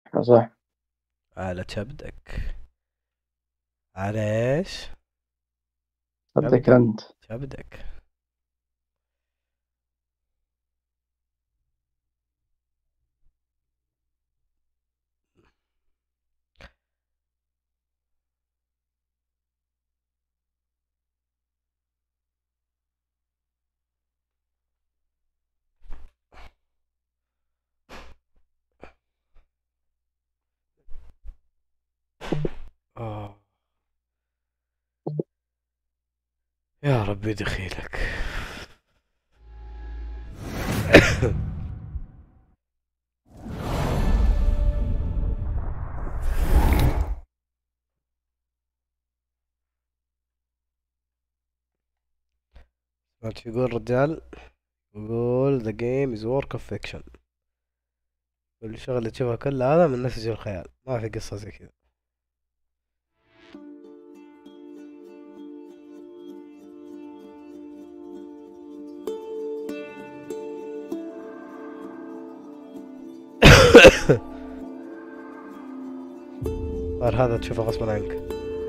صح. على كبدك. على ايش؟ صدق كبدك. انت. كبدك. آه. يا ربي دخيلك. سمعت شو يقول رجال؟ يقول the game is work of fiction. كل شغلة تشوفها كلها هذا من نسج الخيال، ما في قصة زي كذا. صار هذا تشوفه غصبا عنك.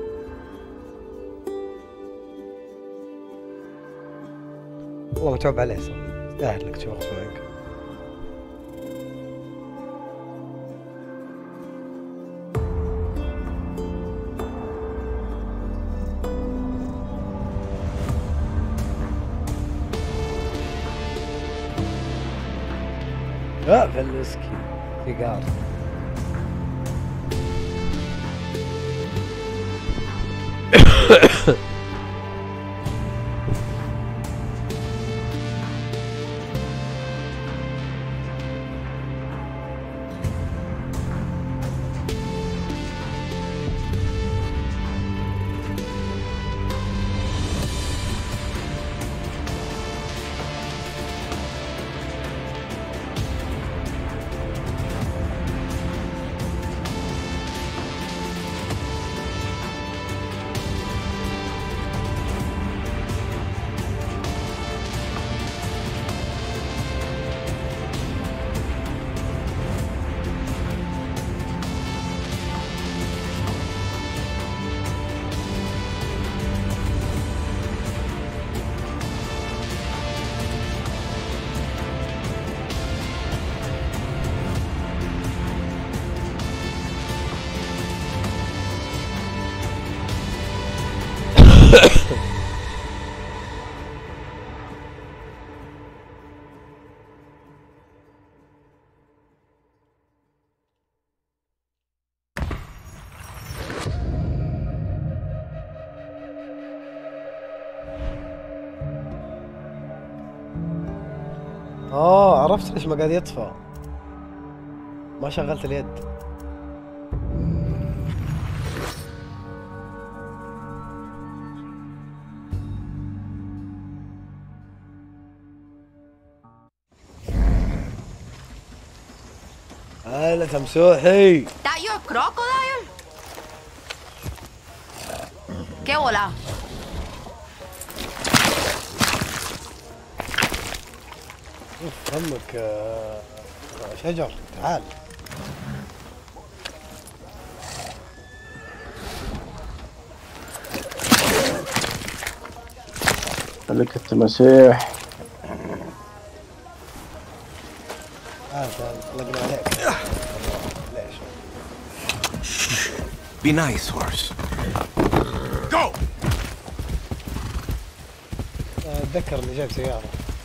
والله متعوب عليه صار يستاهل انك تشوفه غصبا عنك. لا فلسكي سيجار. عرفت ليش ما قاعد يطفى. ما شغلت اليد. هلا تمسوحي. That your crocodile? ¿Qué bola? اوف همك شجر تعال. خليك التماسيح. تعال طلقنا عليك. ليش؟ Be nice, horse. Go! اتذكر اني جايب سيارة.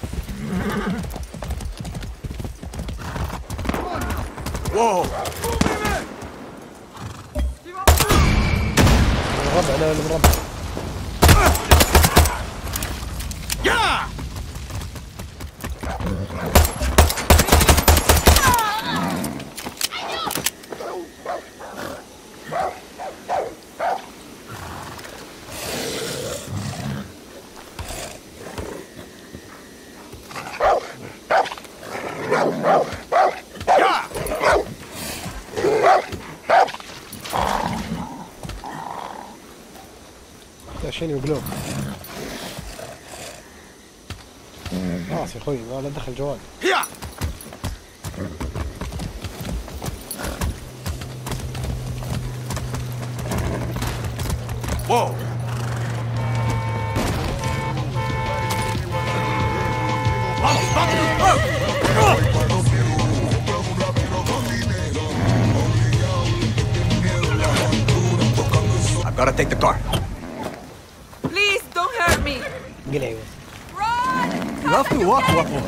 Whoa! المربع لا المربع. Yeah! عشان يقلوب. خلاص يا اخوي لا دخل جوال. Whoa! I've got to take the car. Please don't hurt me. قلعي بس. Run! You have to walk, Waffle.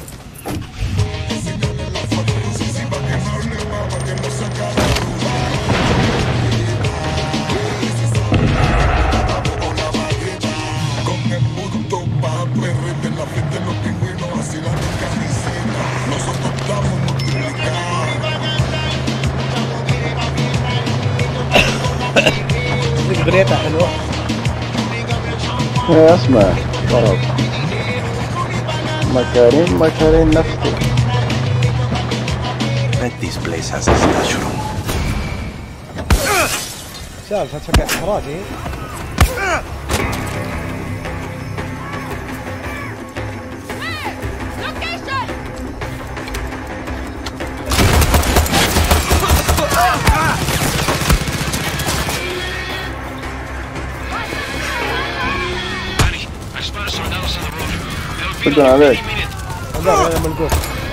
اغنيتها حلوة. اسمع ضرب مكارين نفسي. Bet this place has a stash room. سالفة تفكر حراتي. Location! بدون عليك. لا انا ملقوط.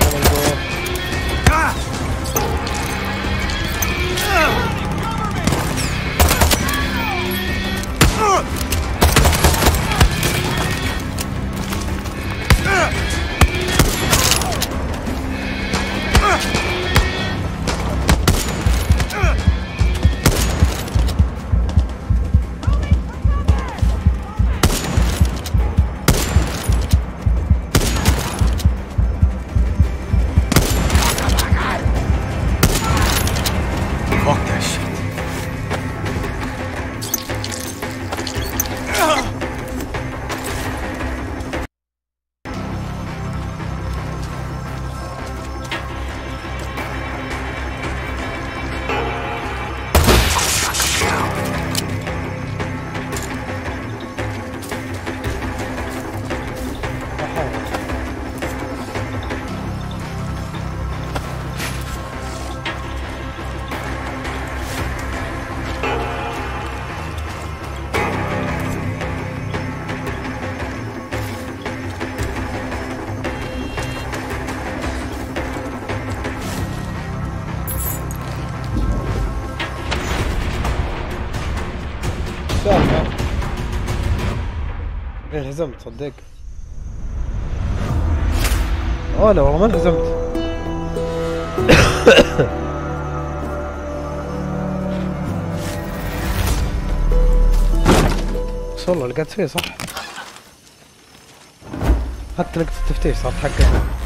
Fuck that shit. سالفة. انهزمت صدق. لا والله ما انهزمت. بس والله اللي قاعد تسويه صح. حتى نقطة التفتيش صارت حقه.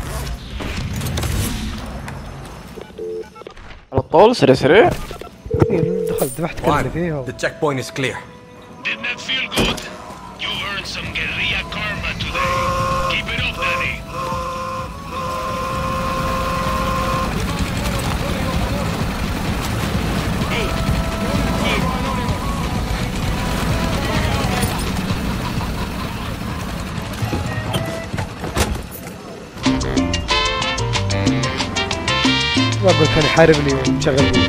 على الطول سريع. دخلت ذبحت كل اللي فيه. The checkpoint is clear. Did that feel good? You earned some guerrilla karma today. Keep it up, Daddy. ما اقول كان يحاربني ومشغل.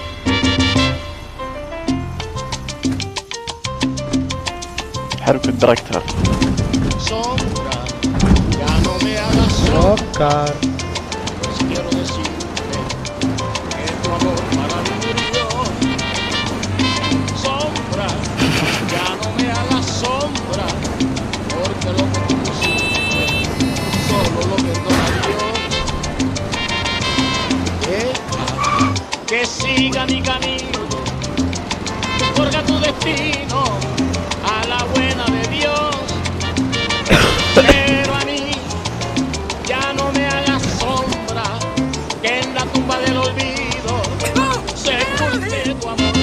حرب الدركتر. Sombra, ya no me hagas sombra, سكر. pues quiero decirte que tu amor para mí murió. Sombra, ya no me hagas sombra, porque lo que tú hiciste, solo lo perdona Dios. Deja que siga mi camino, forja tu destino a la buena de Dios. Pero a mí ya no me hagas sombra, que en la tumba del olvido sepulte tu amor.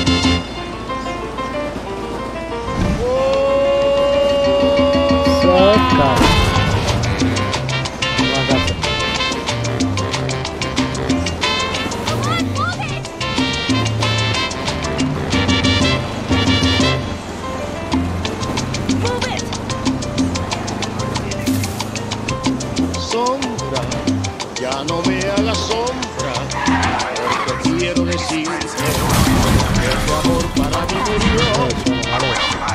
سكر. ما قاعد. Sombra, ya no me hagas sombra, porque quiero decirte que tu amor para mí murió.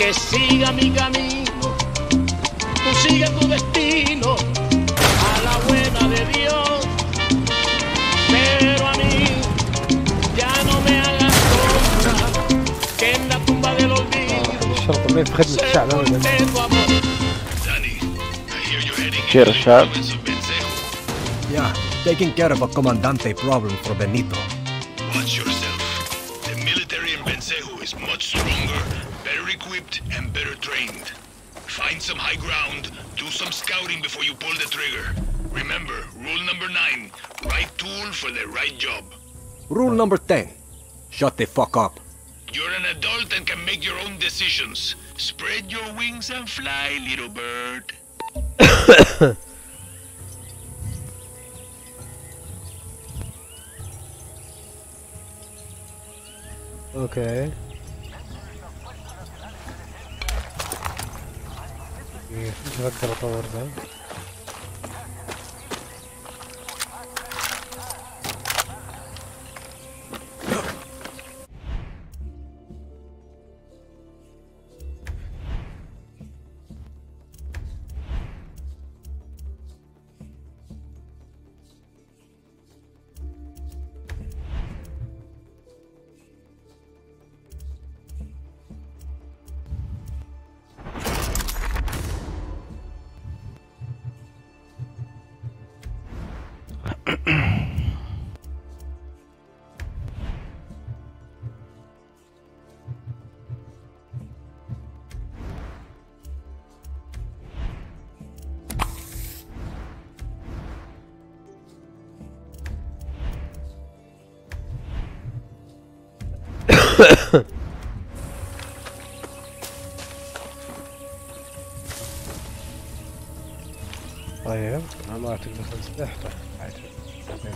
que siga mi camino, tú sigue tu destino, a la buena de Dios, pero a mí ya no me hagas sombra, que en la tumba del olvido الشرطة ما في خدمة الشعب أبدا. sepulté tu amor. Danny, I hear you're heading خير into the الشعب. province of Benzejo. Yeah, taking care of a comandante problem for Benito. Watch yourself. The military in Benzejo is much stronger, better equipped, and better trained. Find some high ground, do some scouting before you pull the trigger. Remember, rule number 9, right tool for the right job. Rule number 10. Shut the fuck up. You're an adult and can make your own decisions. Spread your wings and fly, little bird. اوكي. كيف اقدر اطور ذا؟ طيب ما تقدر تنسلح. طيب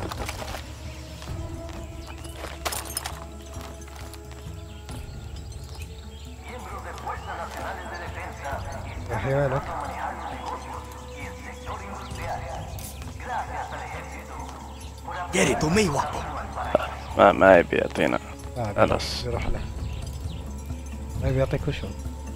احيانك Get it to me, Wapo. ما يبي يعطينا. خلاص. يروح له. ما بيعطيك وشو؟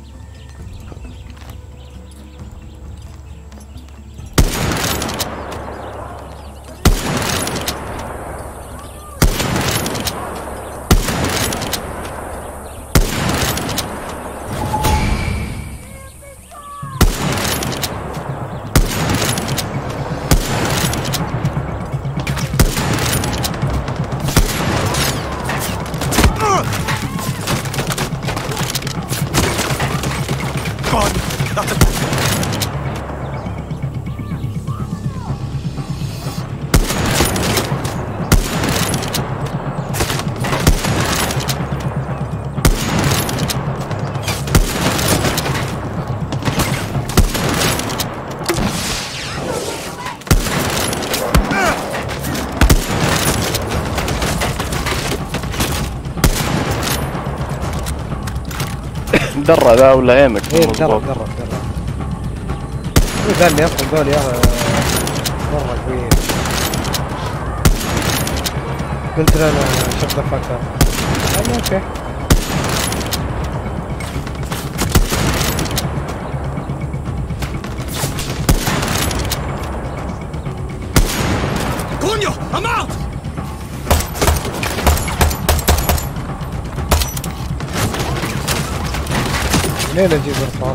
درة ذا ولا ايمك؟ ايه درب. ذا اللي يصل ذول يا مرة قوية. قلت له انا شوف ذا فكر. قال اوكي. Coño, I'm out! منين اجيب رصاص؟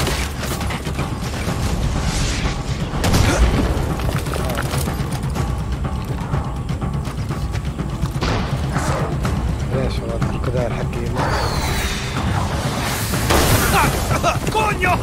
ليش والله الكذا الحكي Coño!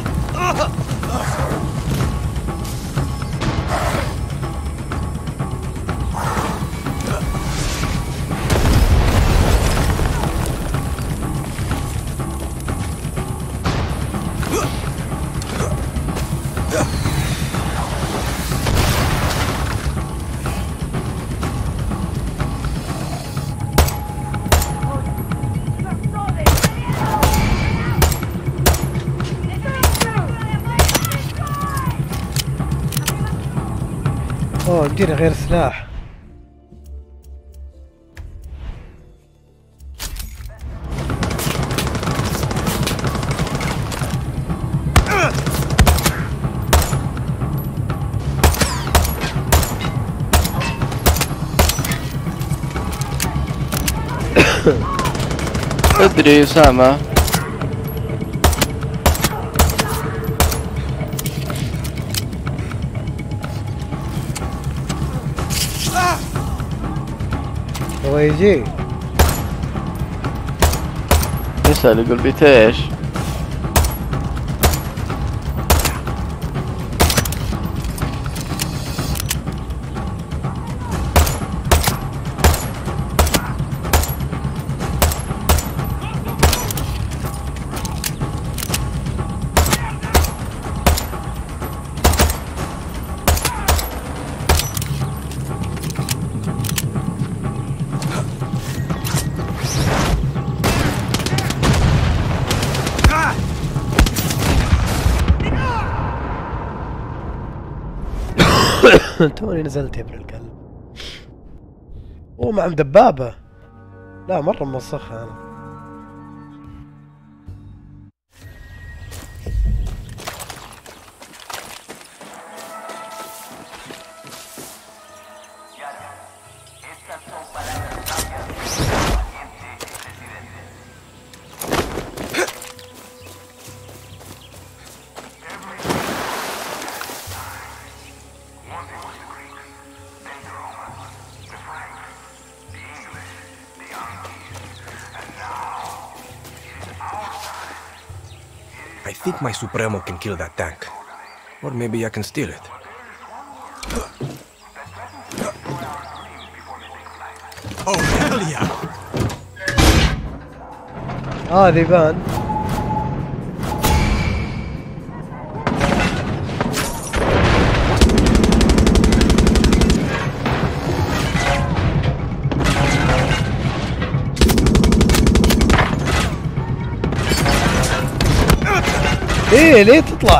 اوه يمديني غير سلاح. تدري أسامة هو يجي يسأل يقول بيت ايش؟ توني نزلت يا ابن الكلب. اوه مع دبابة. لا مرة موسخها انا. I think my Supremo can kill that tank. Or maybe I can steal it. Oh, hell yeah! ذي بان. ايه ليه تطلع؟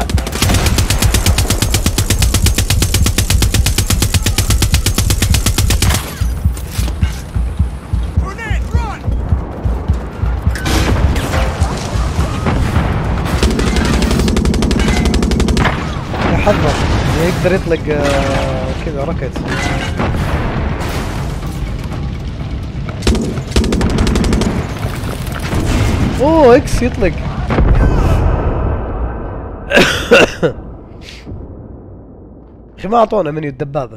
حذر يقدر يطلق كذا ركت. اوه اكس يطلق. اخي ما اعطونا منيو الدبابة.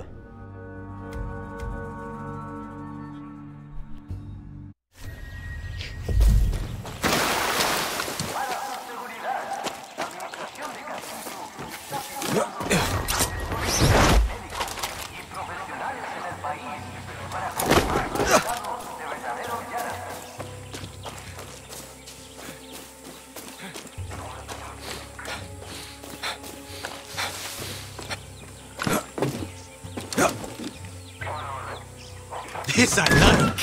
This I like!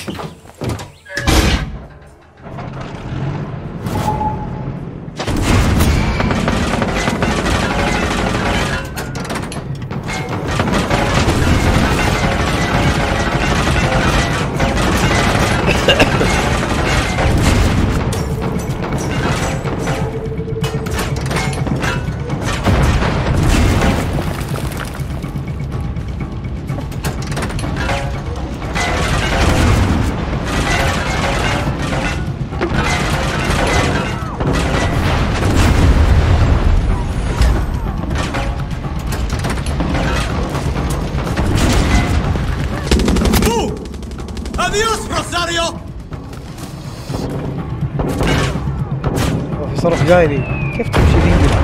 Adios, Rosario! في صرف جايني كيف تمشي ذي؟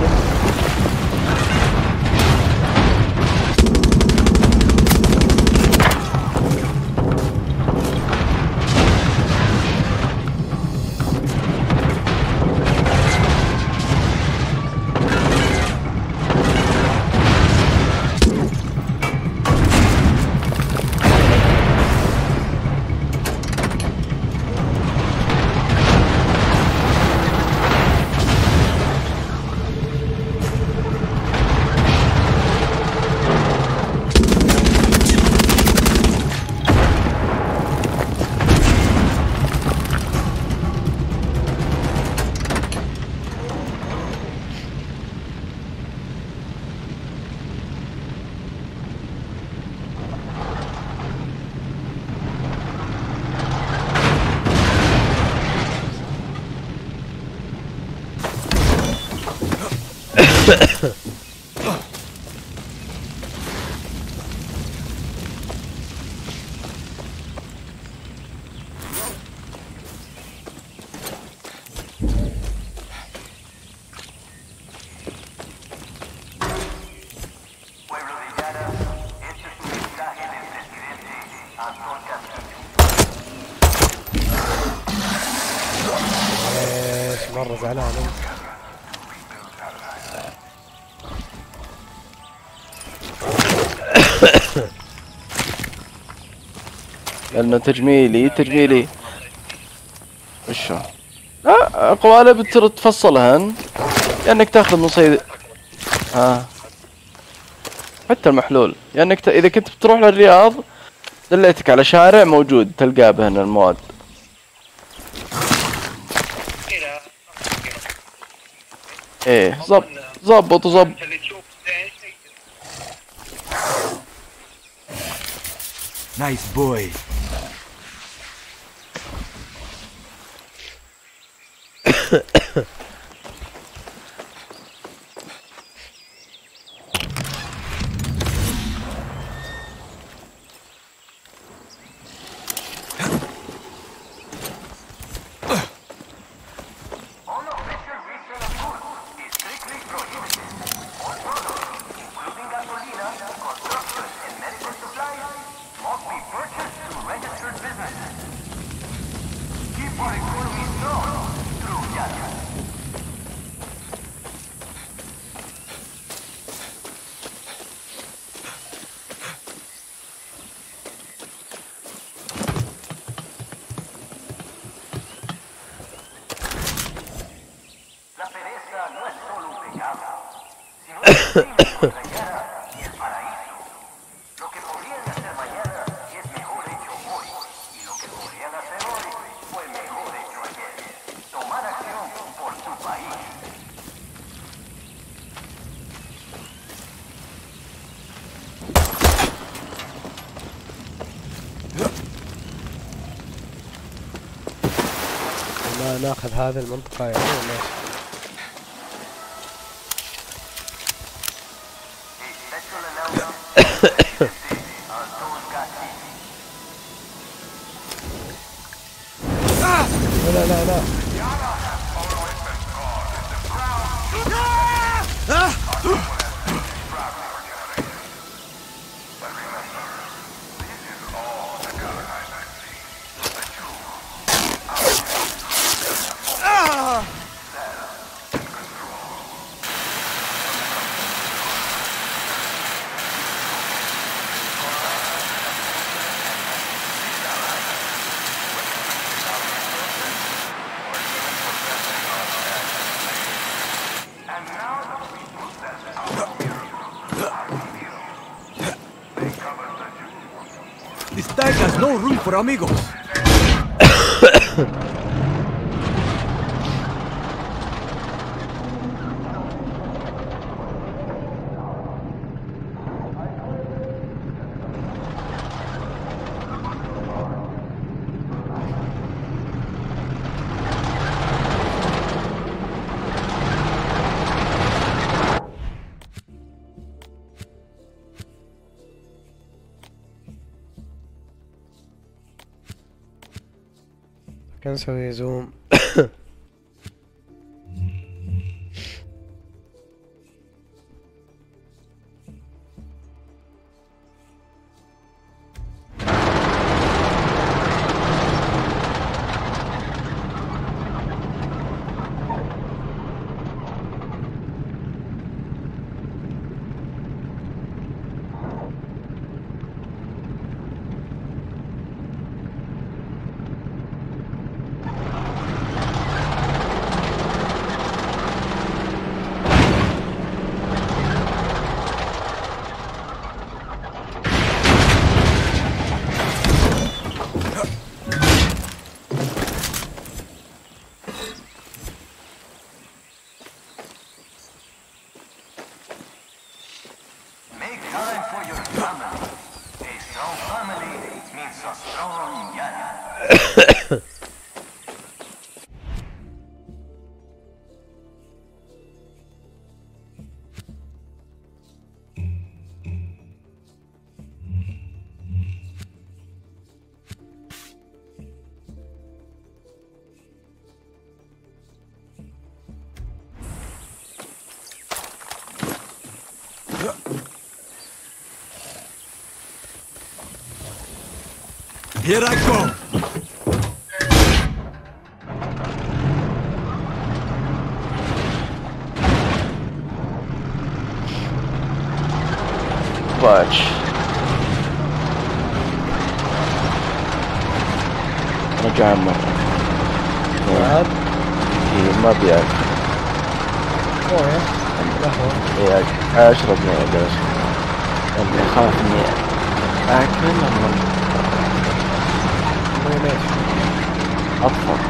مرة زعلان انت. لانه تجميلي وشو؟ لا قوالب تفصلهن لانك تاخذ من صيد. حتى المحلول لانك اذا كنت بتروح للرياض دليتك على شارع موجود تلقاه بهن المواد. ايه زبط. Nice boy. ما ناخذ هذه المنطقة يعني ماشي. لا This tank has no room for amigos. كان نسوي زوم. Here I go! باتش رجع مرة بعد ما بياكل مويه قهوة إيه أشرب موية بس اللي أخاف إني آكل لما مويه ماشي أطفى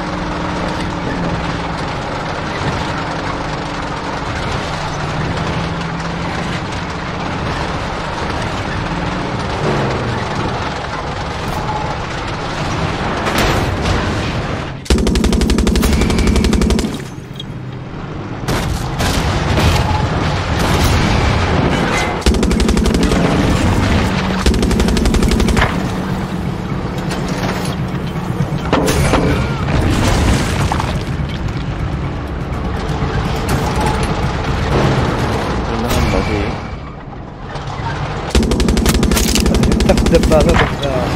دبابة بس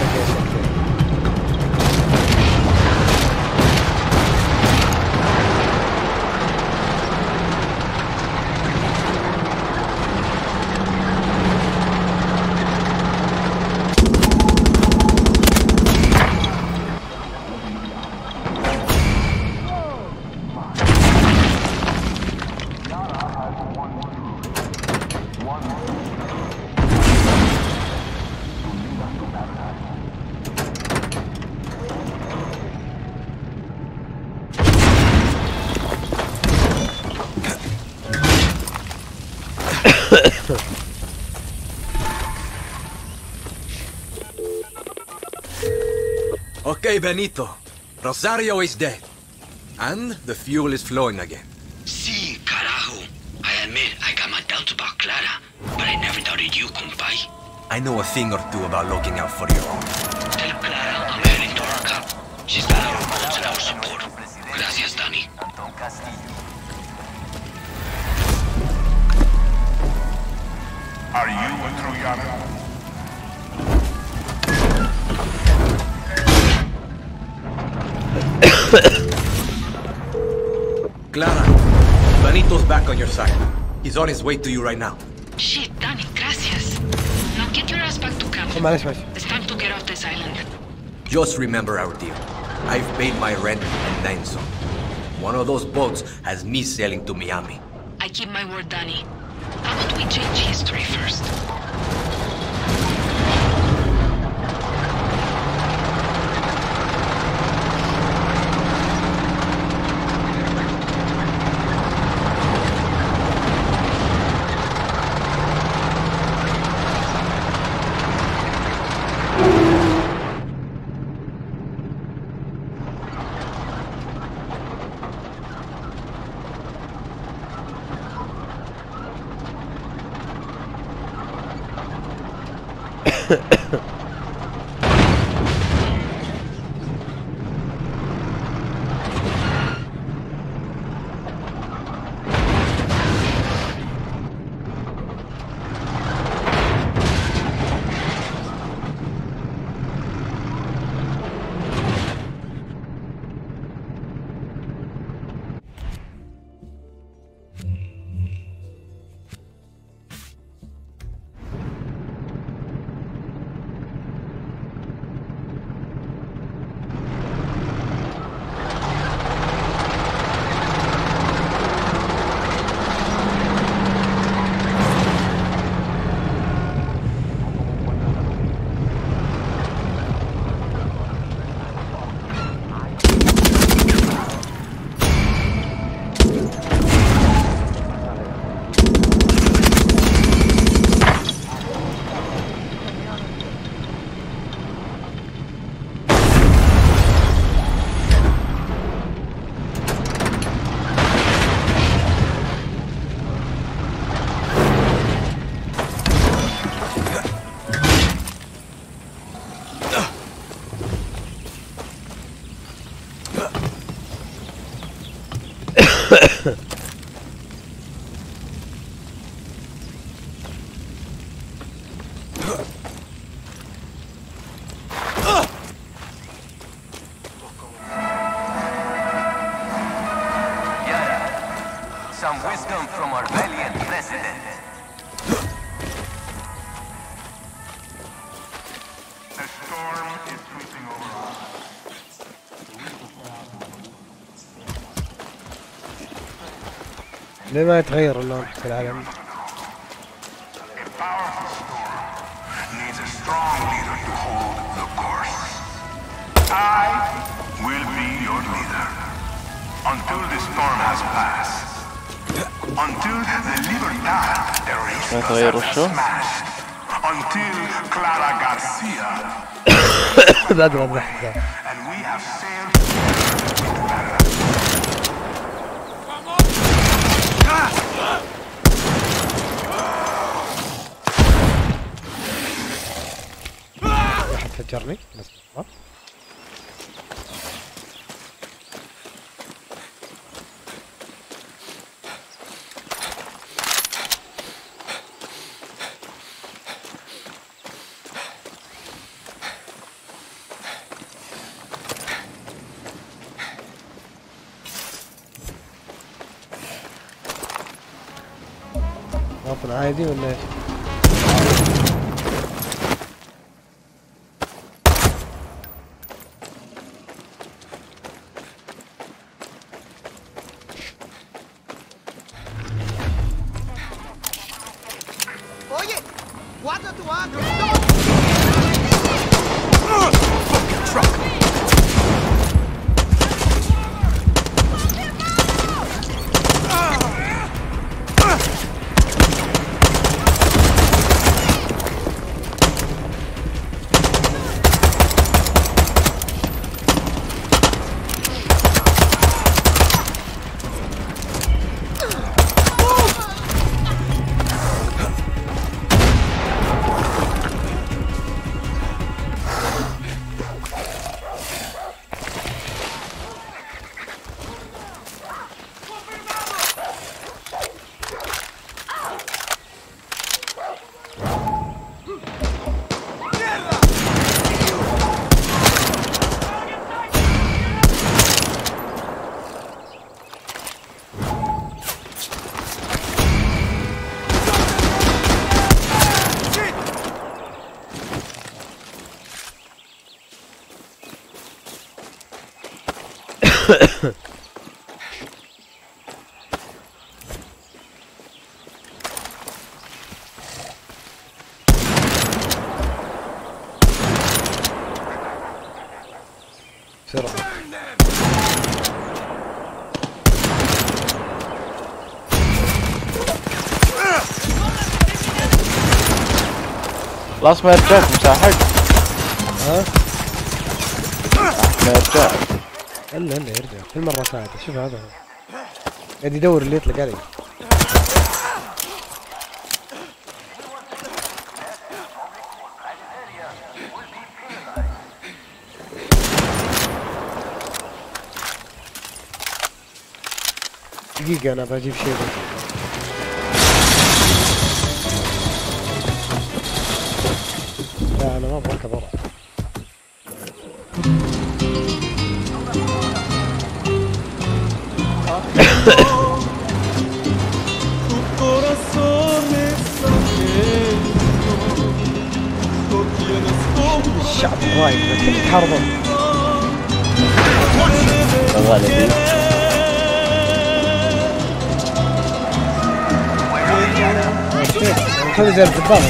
Okay, Benito. Rosario is dead. And the fuel is flowing again. Sí, carajo. I admit I got my doubts about Clara, but I never doubted you, compay. I know a thing or two about looking out for you. Tell Clara I'm heading to our camp. She's got our boots and our support. Gracias, Danny. Are you a Troyano? Clara, Benito's back on your side. He's on his way to you right now. Shit, Danny, gracias. Now get your ass back to camp. معلش معلش It's time to get off this island. Just remember our deal. I've paid my rent and then some. One of those boats has me sailing to Miami. I keep my word, Danny. How about we change history first? some wisdom from our valiant president. A storm is sweeping over us. ليه ما يتغير اللون في العالم؟ A powerful storm needs a strong leader to hold the course. I will be your leader until the storm has passed. Until the Libertad terrorists are smashed. Until Clara Garcia بعد ما ضحك. and we have sailed. واحد فجرني بس غاطن عادي ولا ايش؟ Oye, guarda tu agro. Fucking truck! بسرعة. خلاص ما يرجعك مساحق. ها؟ ما يرجع. الا يرجع كل مرة ساعده. شوف هذا هو قاعد يدور اللي يطلق علي. دقيقة انا بجيب شيء لا انا ما ابغاك برا. الشعب الرايق ذا كله تحاربون. غالبي. خذ زي الضباط.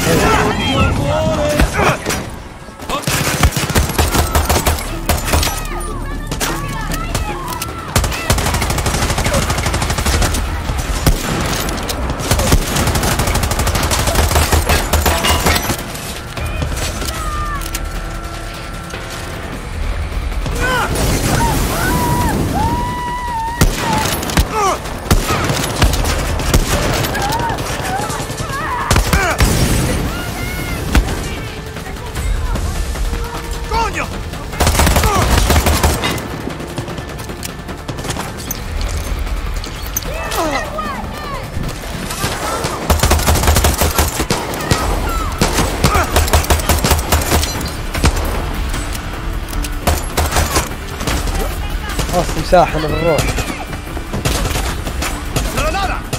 خلاص مساحة انا بنروح.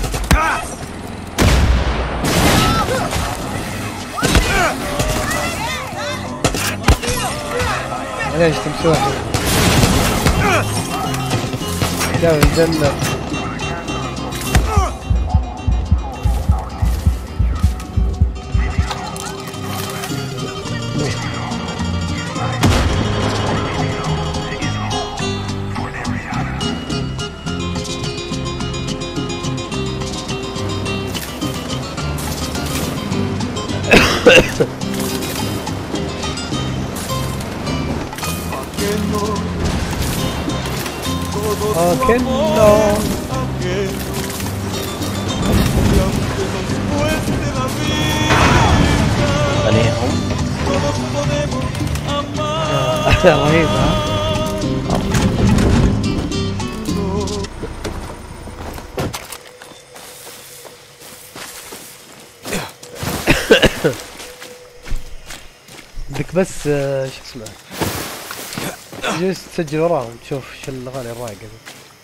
ليش تمسوح؟ شاف الجنة. que no. عليهم رهيب ها. بدك بس شو اسمه جلس تسجل وراهم تشوف شو الاغاني الرايقه دي.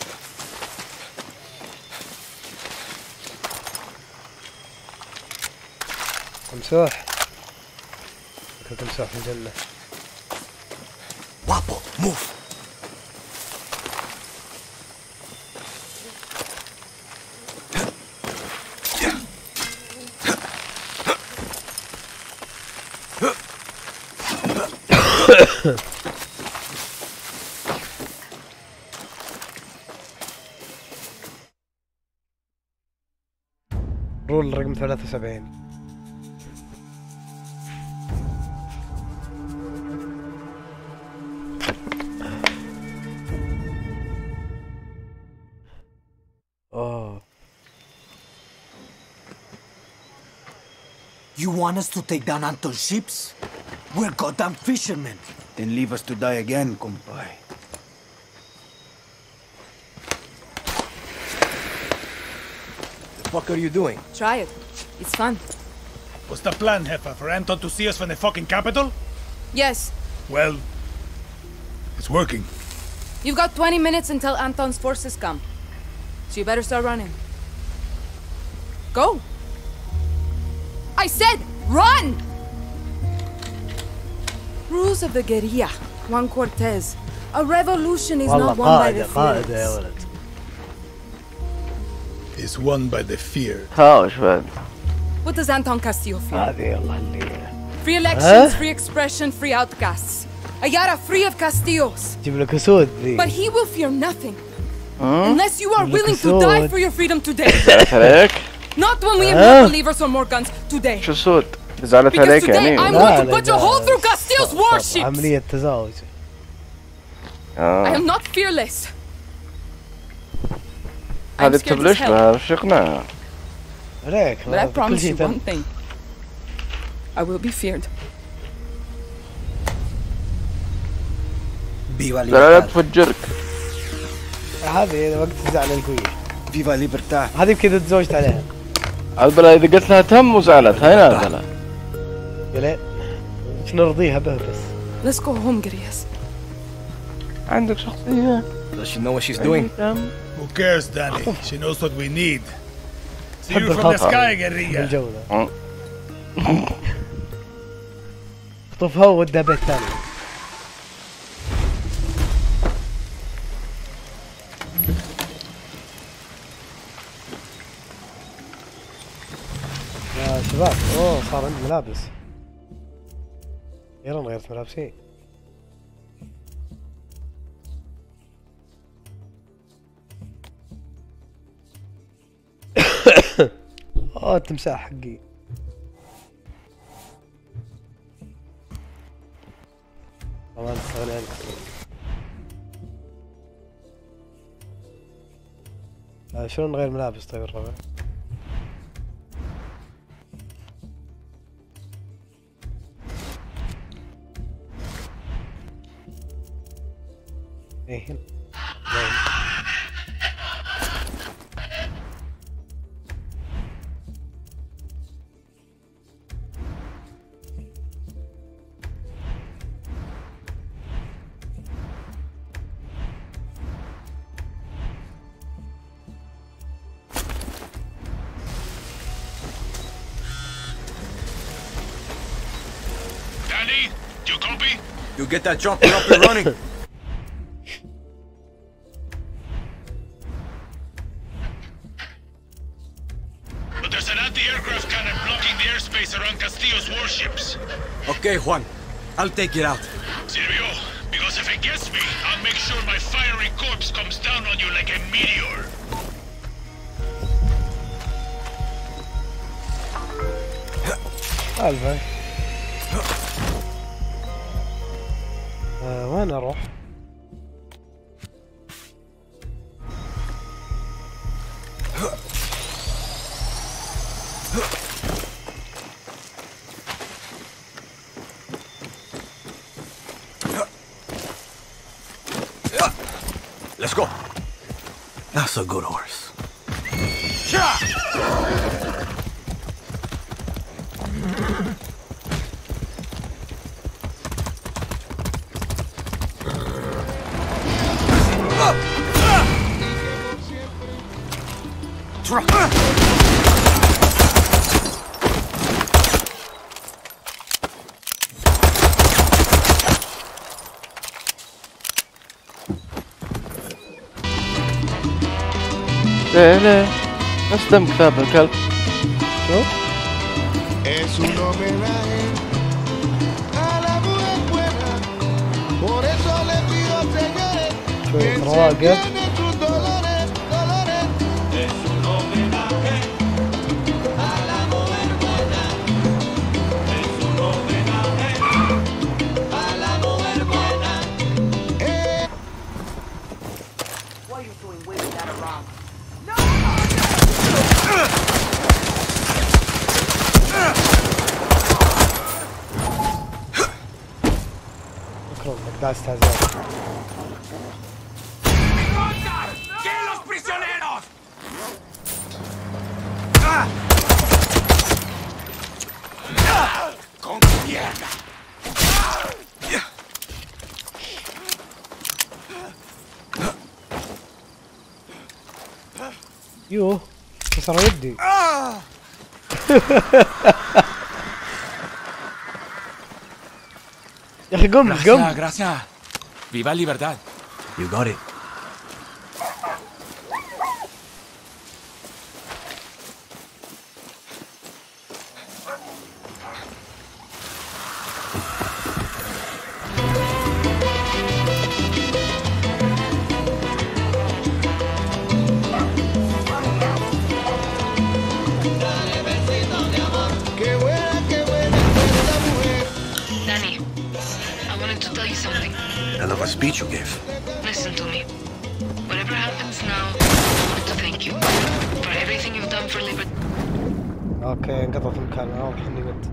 تمسوح تمسوح في الجنة. Guapo, move. رول رقم 73. You want us to take down Anton's ships? We're goddamn fishermen. Then leave us to die again, compay. The fuck are you doing? Try it. It's fun. What's the plan, Heffa? For Anton to see us from the fucking capital? Yes. Well, it's working. You've got 20 minutes until Anton's forces come. So you better start running. Go! I said, run! Rules of the guerrilla, Juan Cortez. A revolution is not won by the fears. It's won by the fear. What does Anton Castillo fear? Free elections, free expression, free outcasts. Ayala free of Castillos. But he will fear nothing. Unless you are willing to die for your freedom today. Not when we have more believers or more guns today. Because today I'm going to put a hole through Castillo's warships. عملية تزاوج. I am not fearless. هذه بتبلش بها وش يقنعها؟ But I promise you one thing. I will be feared. لا تفجرك. هذه وقت الزعل القوي. فيفا ليبرتا. هذه بكذا تزوجت عليها. عبلا إذا قلت لها تم وزعلت هاي نازلة. قلت مش نرضيها به بس. Let's go home, Grias. عندك شخصية. Does she know what she's doing? Who cares, Danny? She knows what we need. See you from the sky, guerrilla. الجولة. اخطفها وودها بيت ثاني. يا شباب صار عندي ملابس. يلا غيرت ملابسي. التمساح حقي. طبعا استغنى عنك. شلون نغير ملابس طيب الربع؟ ايه هنا. You get that chopper up and running. But there's an anti-aircraft cannon blocking the airspace around Castillo's warships. Okay, Juan. I'll take it out. Silvio, because if it gets me, I'll make sure my fiery corpse comes down on you like a meteor. الفا وين اروح؟ Let's go. That's a good horse. ليه نفس دم كتاب الكلب. شوف Es un homenaje a la mujer buena. Por eso le pido, señores, que se tienen sus dolores, dolores. Es un homenaje a la mujer buena. Es un homenaje a la mujer buena. What are you doing waving that around? شكرا انك قاعد استهزأ. ¡Que los prisioneros! ¡Con mierda! يوه كسر يدي. يا اخي قم قم. Gracias. Viva libertad. You got it. Danny, I wanted to tell you something. Hell of a speech you gave. Listen to me. Whatever happens now, I wanted to thank you for everything you've done for liberty. اوكي انقطعت المكالمة واضح اني مت.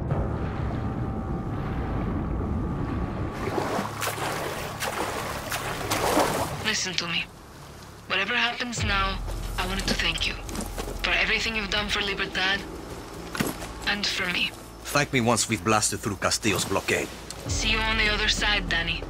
Listen to me. Whatever happens now, I wanted to thank you for everything you've done for Libertad and for me. Thank me once we've blasted through Castillo's blockade. See you on the other side, Danny.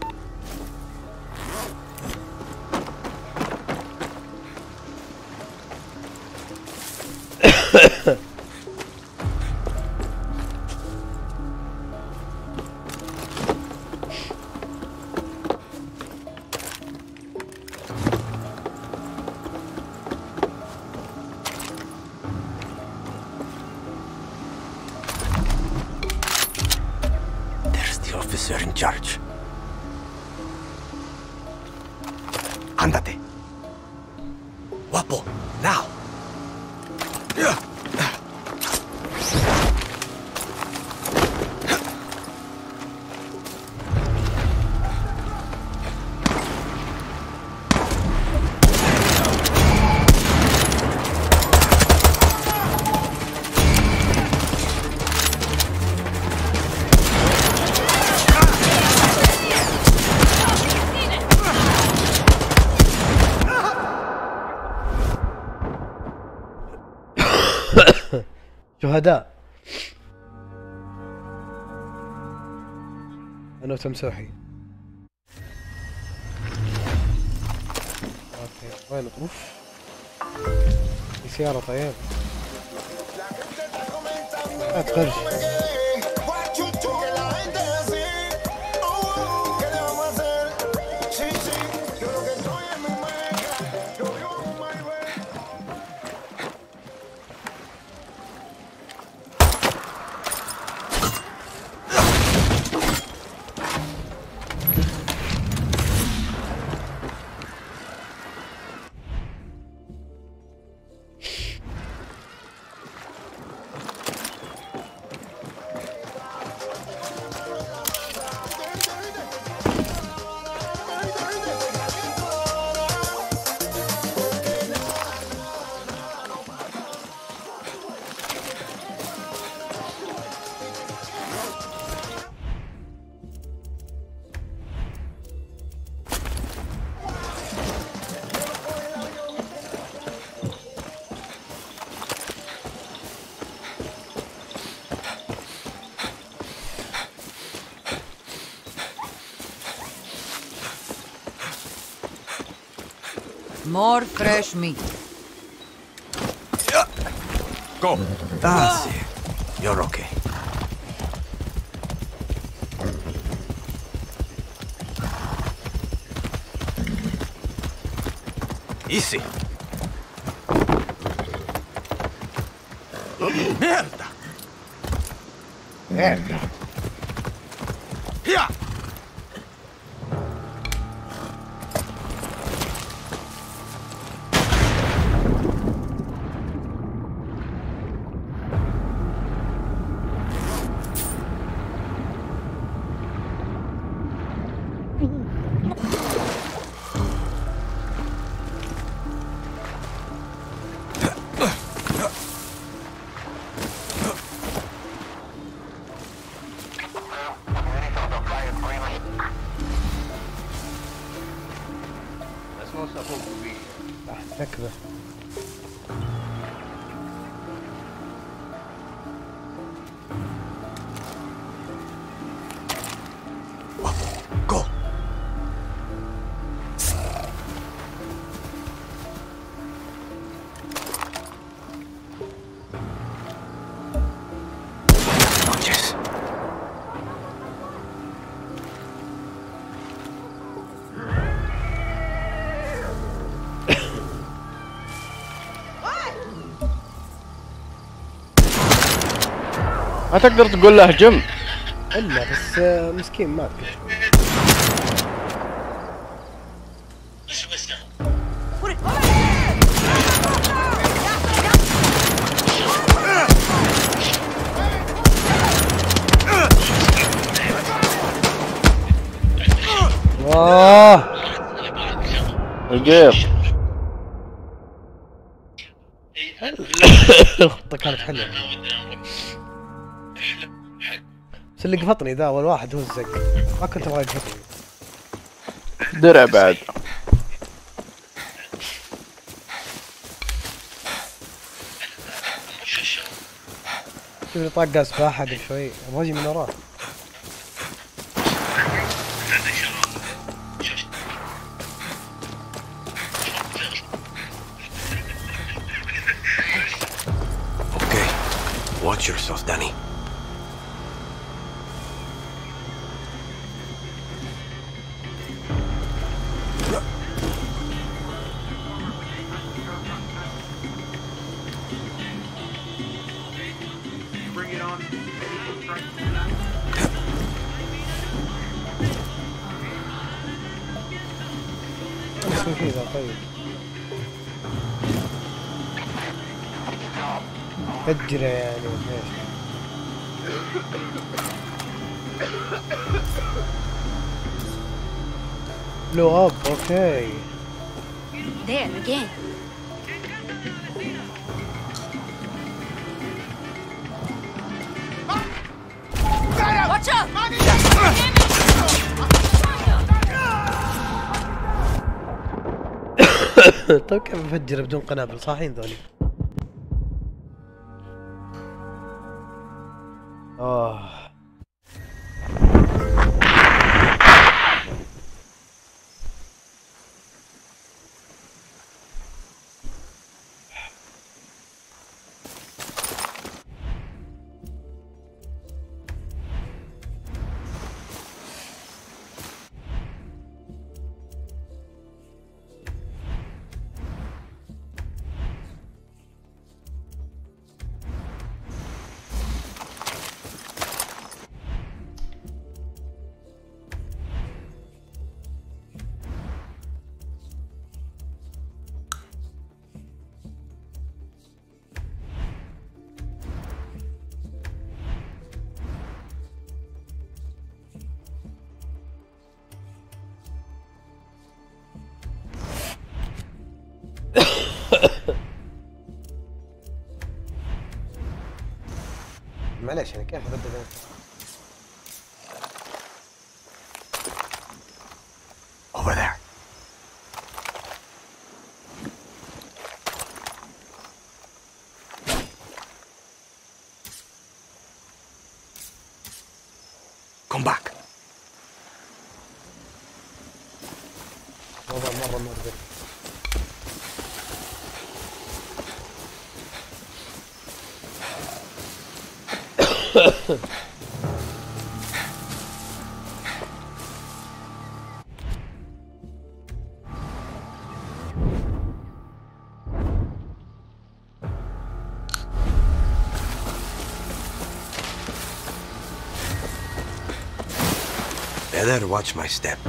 There's the officer in charge. Ándate. Guapo, now. شهداء. أنا تمساحي. اوكي وين اوف في سيارة طيب لا تقرش. More fresh meat. Go. That's it. You're okay. Easy. Mierda. Mierda. Ya. نكبة. Go. Noches. ما تقدر تقول له هجم الا بس مسكين مات كل شوي. القير. الخطة كانت حلوة بس اللي قفطني ذا اول واحد هو الزق، ما كنت ابغى يقفطني. درع بعد. شوف لي طاقة سباحة قبل شوي، ابغى اجي من وراه. Watch yourself, Danny. Bring it on. اسمه كذا طيب. فجرة يعني ايش؟ بلو اب اوكي. There again. Watch out! طيب كيف افجر بدون قنابل؟ صاحيين ذولي. معليش انا كيف ابدل Over there. Come back. والله مرة مرة Better watch my step.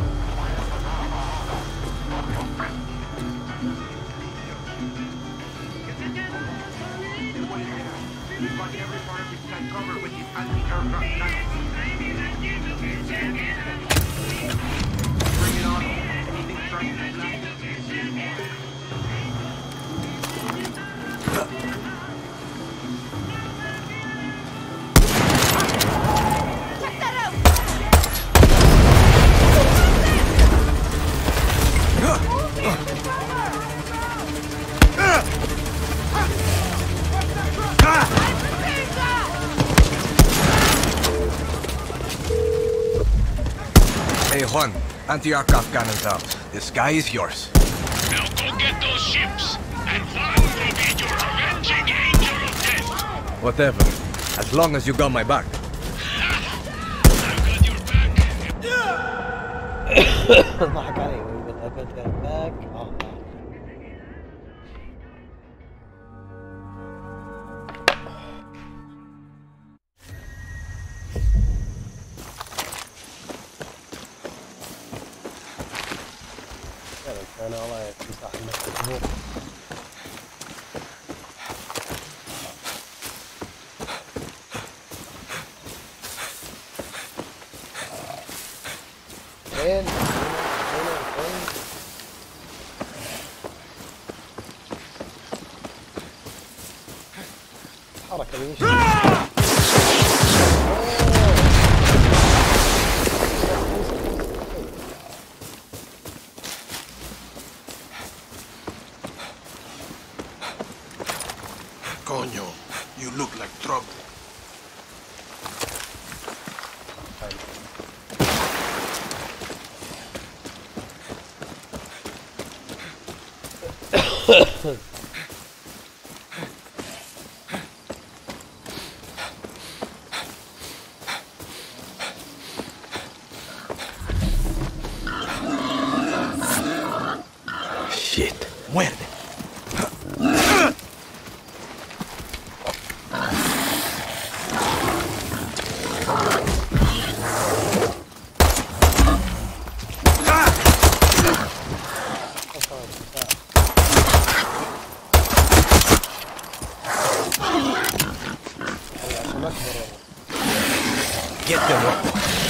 Hey Juan, anti-aircraft cannons out. The sky is yours. Now go get those ships, and Juan will be your avenging angel of death. Whatever, as long as you got my back. ضحك علي I got their back. Oh. أنا والله مساحة المكتب فين حركة يمشي Coño, you look like trouble. Shit. Muerde. Get them up.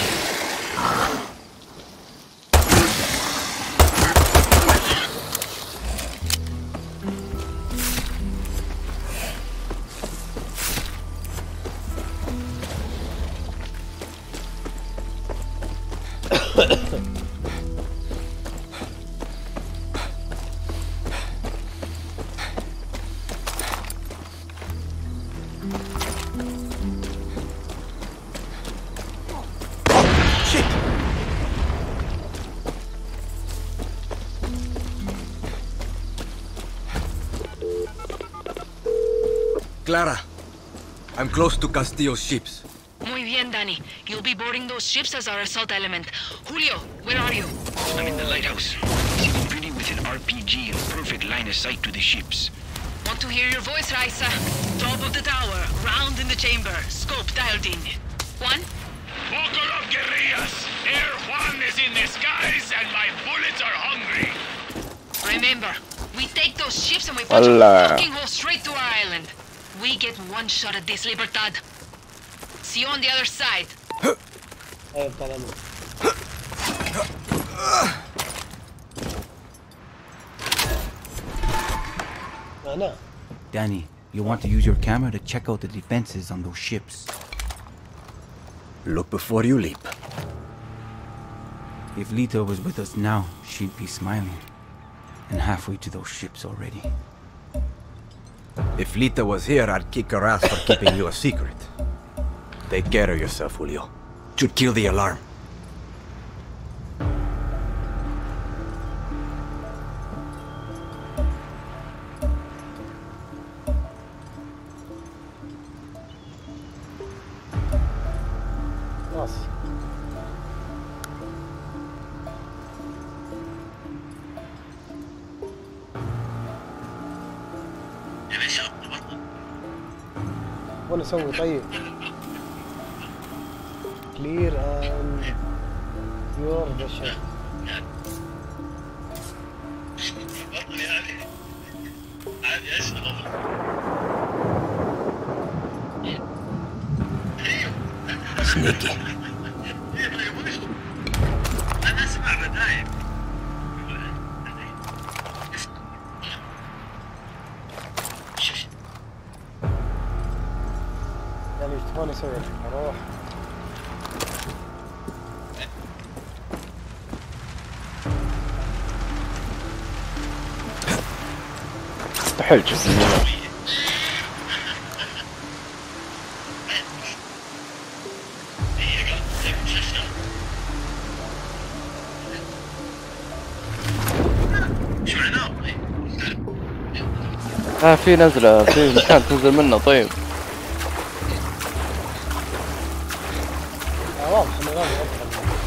Clara, I'm close to Castillo's ships. Muy bien, Danny. You'll be boarding those ships as our assault element. Julio, where are you? I'm in the lighthouse. See completely with an RPG and perfect line of sight to the ships. Want to hear your voice, Raisa? Top of the tower, round in the chamber, scope dialed in. Juan? Buckle up, guerrillas! Air Juan is in the skies and my bullets are hungry! Remember, we take those ships and we punch a fucking hole straight to our island. We get one shot at this, Libertad. See you on the other side. Danny, you want to use your camera to check out the defenses on those ships. Look before you leap. If Lita was with us now, she'd be smiling. And halfway to those ships already. If Lita was here, I'd kick her ass for keeping you a secret. Take care of yourself, Julio. Should kill the alarm. وانا اسوي طيب clear and cure the ship. Sneaky. يعني ايش تبغاني اسوي؟ اروح حلو جدا. في نزلة في مكان تنزل منه. طيب واضح انه غالي اكثر.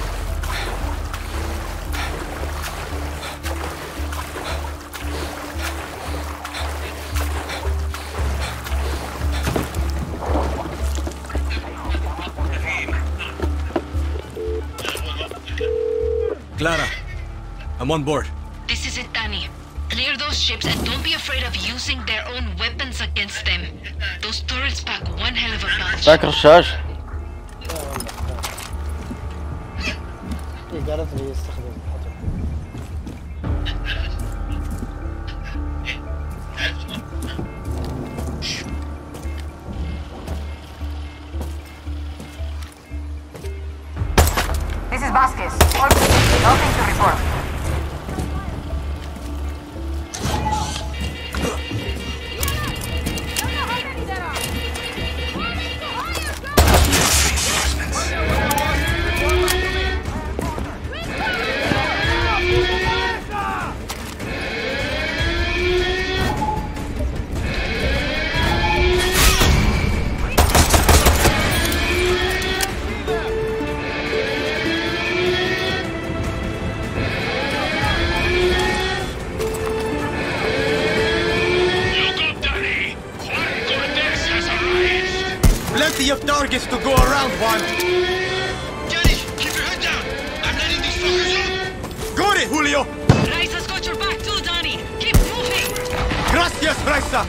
Clara, I'm on board. This is it, Danny. Clear those ships and don't be afraid of using their own weapons against them. Those turrets pack one hell of a punch. ذاك رشاش. قالت لي يستخدم. This is Vasquez. Nothing to report. Of targets to go around, Juan. Johnny, keep your head down. I'm letting these fuckers up. Got it, Julio. Raisa's got your back too, Danny. Keep moving. Gracias, Raisa.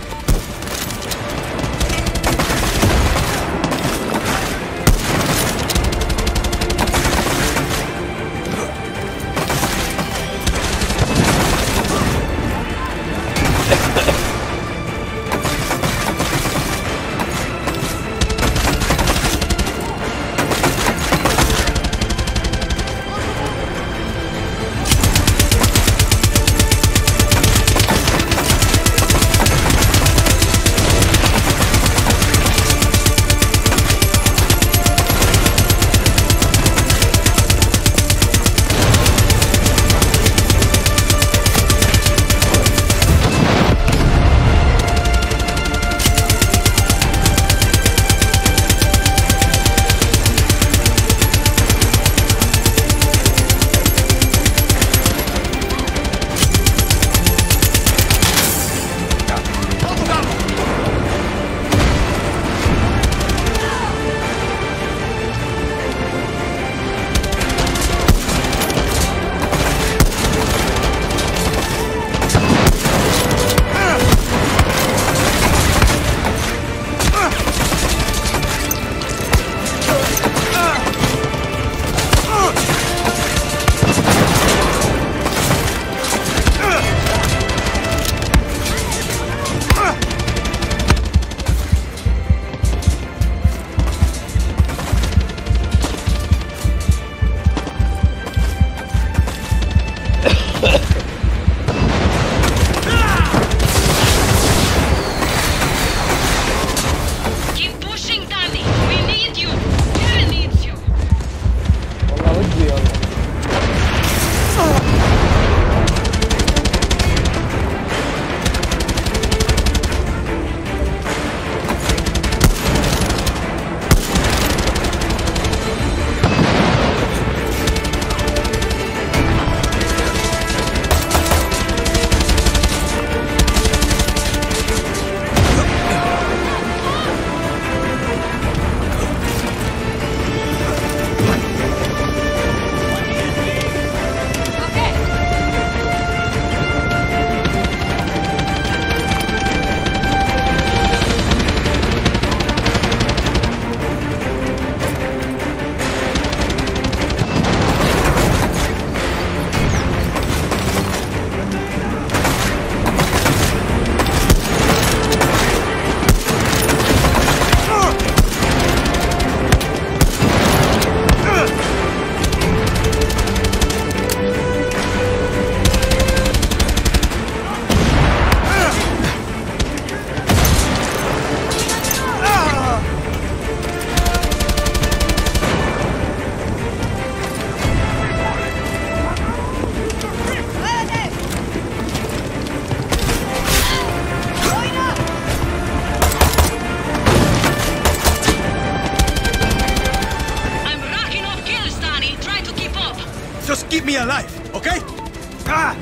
keep me alive, okay? Ah!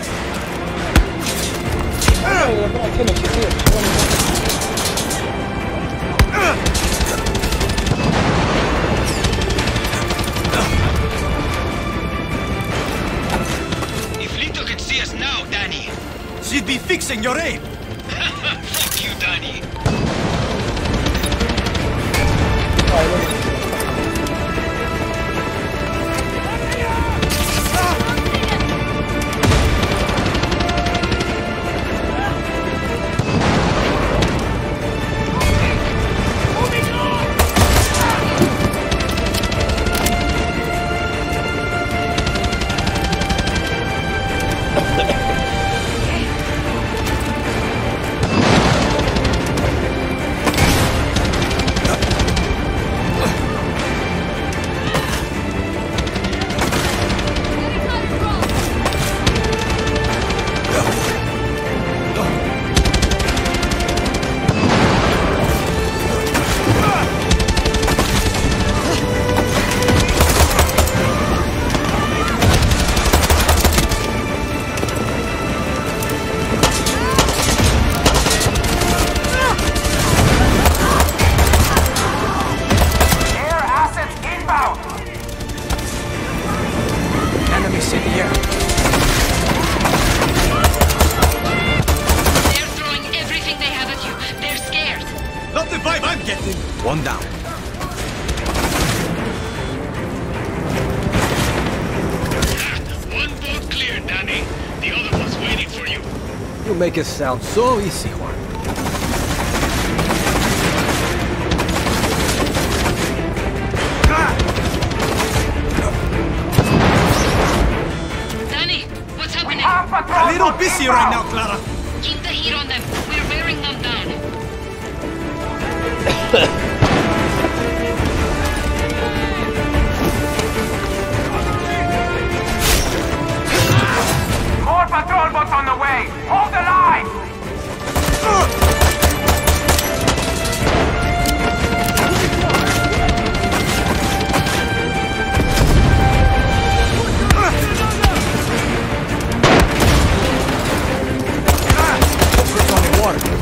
If Lito could see us now, Danny. She'd be fixing your aim. Fuck you, Danny. One down. One boat clear, Danny. The other one's waiting for you. You make it sound so easy, Juan. Danny, what's happening? A little busy right now, Clara. Keep the heat on them. We're wearing them down. More patrol boats on the way! Hold the line! Focus on the water.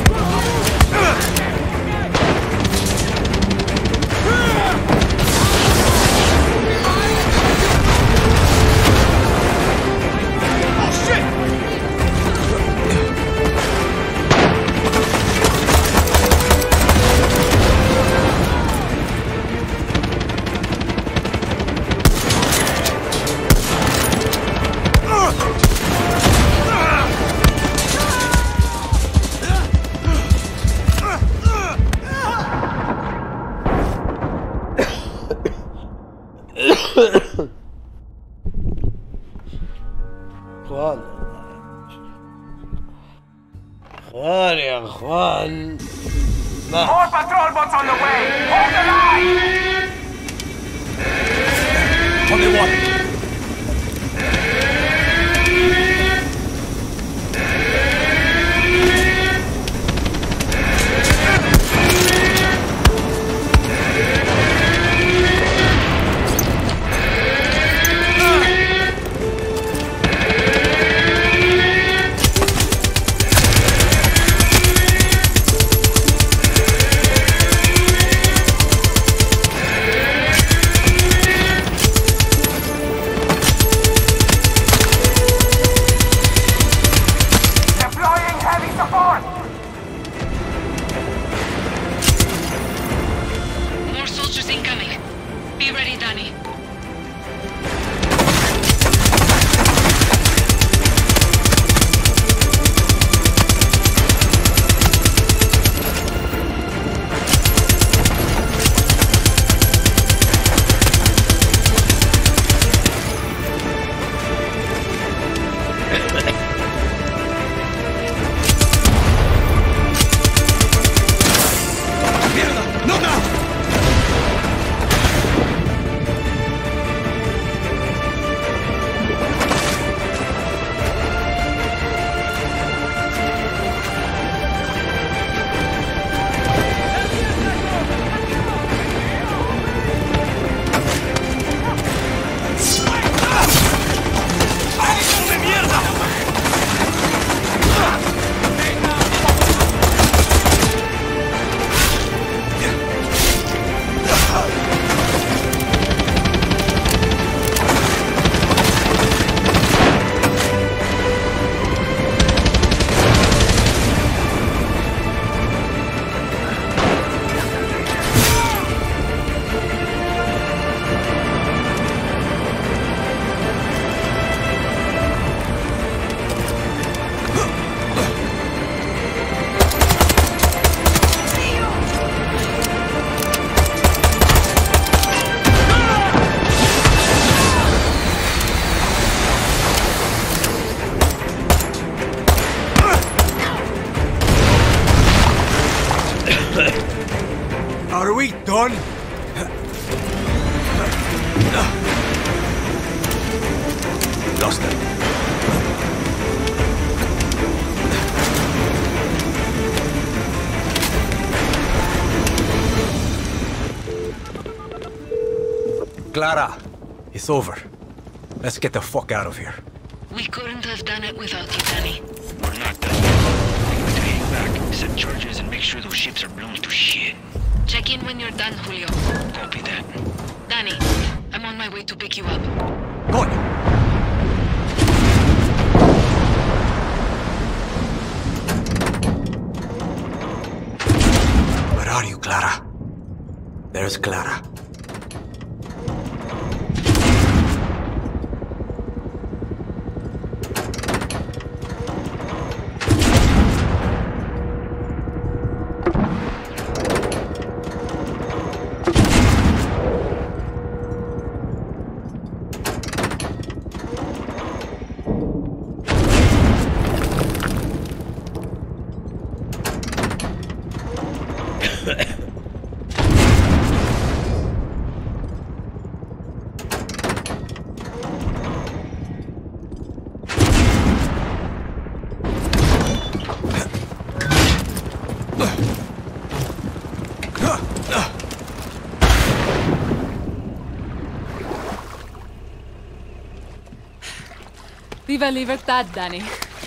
اخوان More patrol boats on the way! Hold the line! On the water. Are we done? Lost them. Clara, it's over. Let's get the fuck out of here. We couldn't have done it without you, Danny. We're not done yet. We need to hang back, set charges, and make sure those ships are blown to shit. Check in when you're done, Julio. Copy that. Danny, I'm on my way to pick you up. Go on. Where are you, Clara? There's Clara. Viva Libertad, Danny.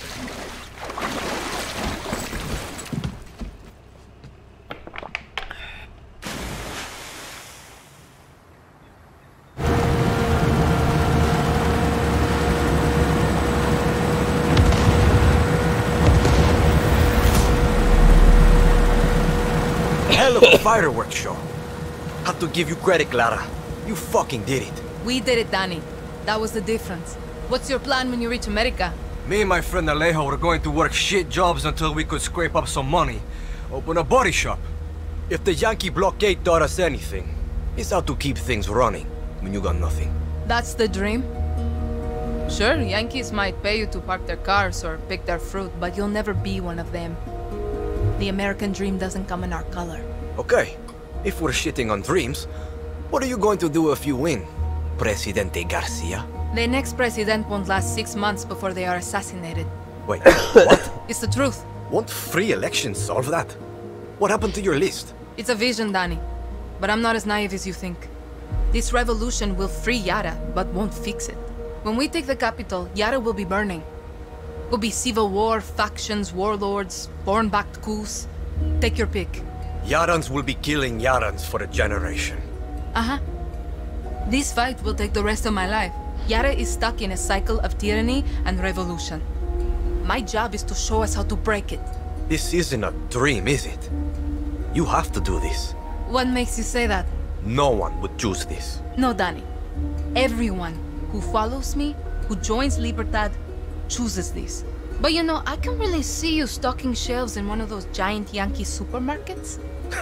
Hell of a fireworks show. Have to give you credit, Clara. You fucking did it. We did it, Danny. That was the difference. What's your plan when you reach America? Me and my friend Alejo were going to work shit jobs until we could scrape up some money. Open a body shop. If the Yankee blockade taught us anything, it's how to keep things running when you got nothing. That's the dream? Sure, Yankees might pay you to park their cars or pick their fruit, but you'll never be one of them. The American dream doesn't come in our color. Okay, if we're shitting on dreams, what are you going to do if you win, Presidente Garcia? The next president won't last 6 months before they are assassinated. Wait, what? It's the truth. Won't free elections solve that? What happened to your list? It's a vision, Danny. But I'm not as naive as you think. This revolution will free Yara, but won't fix it. When we take the capital, Yara will be burning. Will be civil war, factions, warlords, born-backed coups. Take your pick. Yarans will be killing Yarans for a generation. Uh-huh. This fight will take the rest of my life. Yara is stuck in a cycle of tyranny and revolution. My job is to show us how to break it. This isn't a dream, is it? You have to do this. What makes you say that? No one would choose this. No, Danny. Everyone who follows me, who joins Libertad, chooses this. But you know, I can really see you stocking shelves in one of those giant Yankee supermarkets.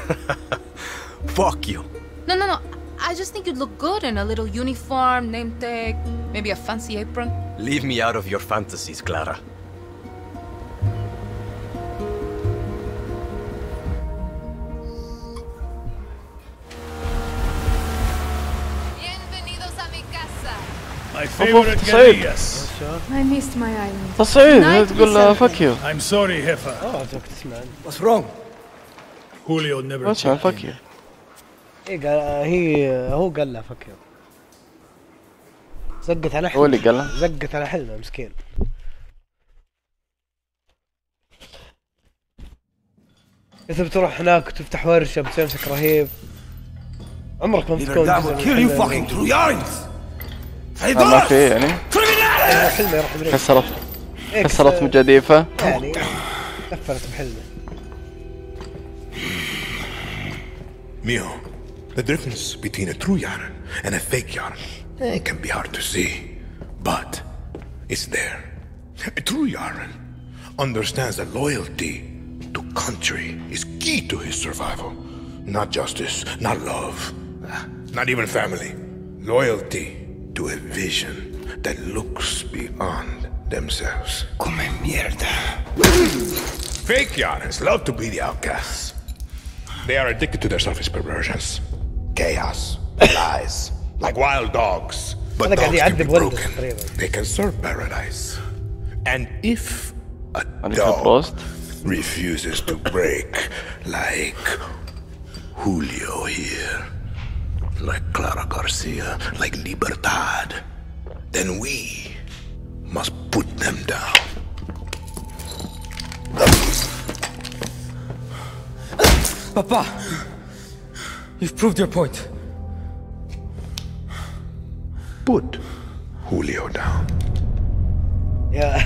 Fuck you. No. I just think you'd look good in a little uniform, name tag, maybe a fancy apron. Leave me out of your fantasies, Clara. Bienvenidos a mi casa. My favorite guerrillas. I missed my island. تصعيد تقول له fuck you. I'm sorry, Hefa. What's wrong? Julio never What's wrong? Fuck you. هو قال له fuck you. زقت على حلمه. هو اللي قال له. زقت على حلمه مسكين. إذا بتروح هناك وتفتح ورشة بتسوي نفسك رهيب. عمرك ما بتكون ما في يعني. كسرت مجاديفه. يعني كفرت بحلمه. Mio, the difference between a true Yaran and a fake Yaran, it can be hard to see, but it's there. A true Yaran understands that loyalty to country is key to his survival. Not justice, not love, not even family. Loyalty to a vision that looks beyond themselves. Come mierda. Fake Yarans love to be the outcasts. They are addicted to their selfish perversions. Chaos, lies, like wild dogs. But dogs can be broken. They can serve paradise. And if a dog refuses to break, like Julio here, like Clara Garcia, like Libertad, then we must put them down. Papa, you've proved your point. Put Julio down. Yeah.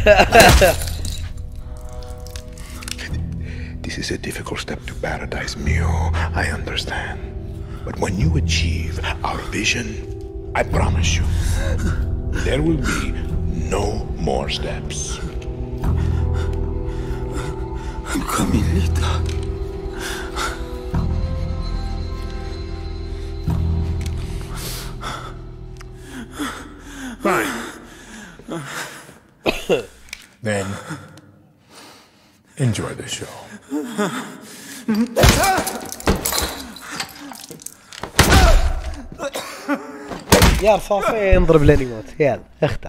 This is a difficult step to paradise, Mio. I understand. But when you achieve our vision, I promise you, there will be no more steps. I'm coming, Lita. Fine. Then, enjoy the show. يا رصاصين انضرب لين يموت. يلا اختر.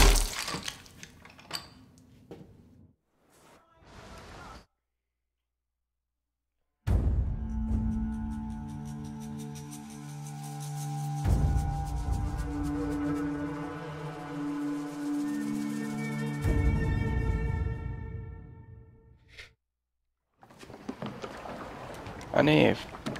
عنيف.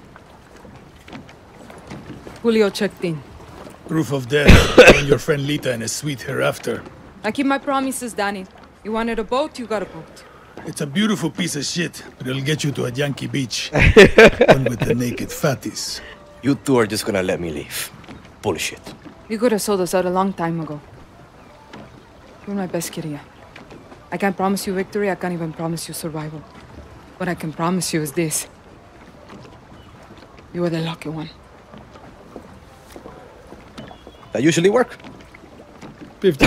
Julio checked in. Proof of death. And your friend Lita and a suite hereafter. I keep my promises, Danny. You wanted a boat, you got a boat. It's a beautiful piece of shit, but it'll get you to a Yankee beach. One with the naked fatties. You two are just gonna let me leave. Bullshit. You could have sold us out a long time ago. You're my best Kiria. I can't promise you victory, I can't even promise you survival. What I can promise you is this. You are the lucky one. That usually work. 50.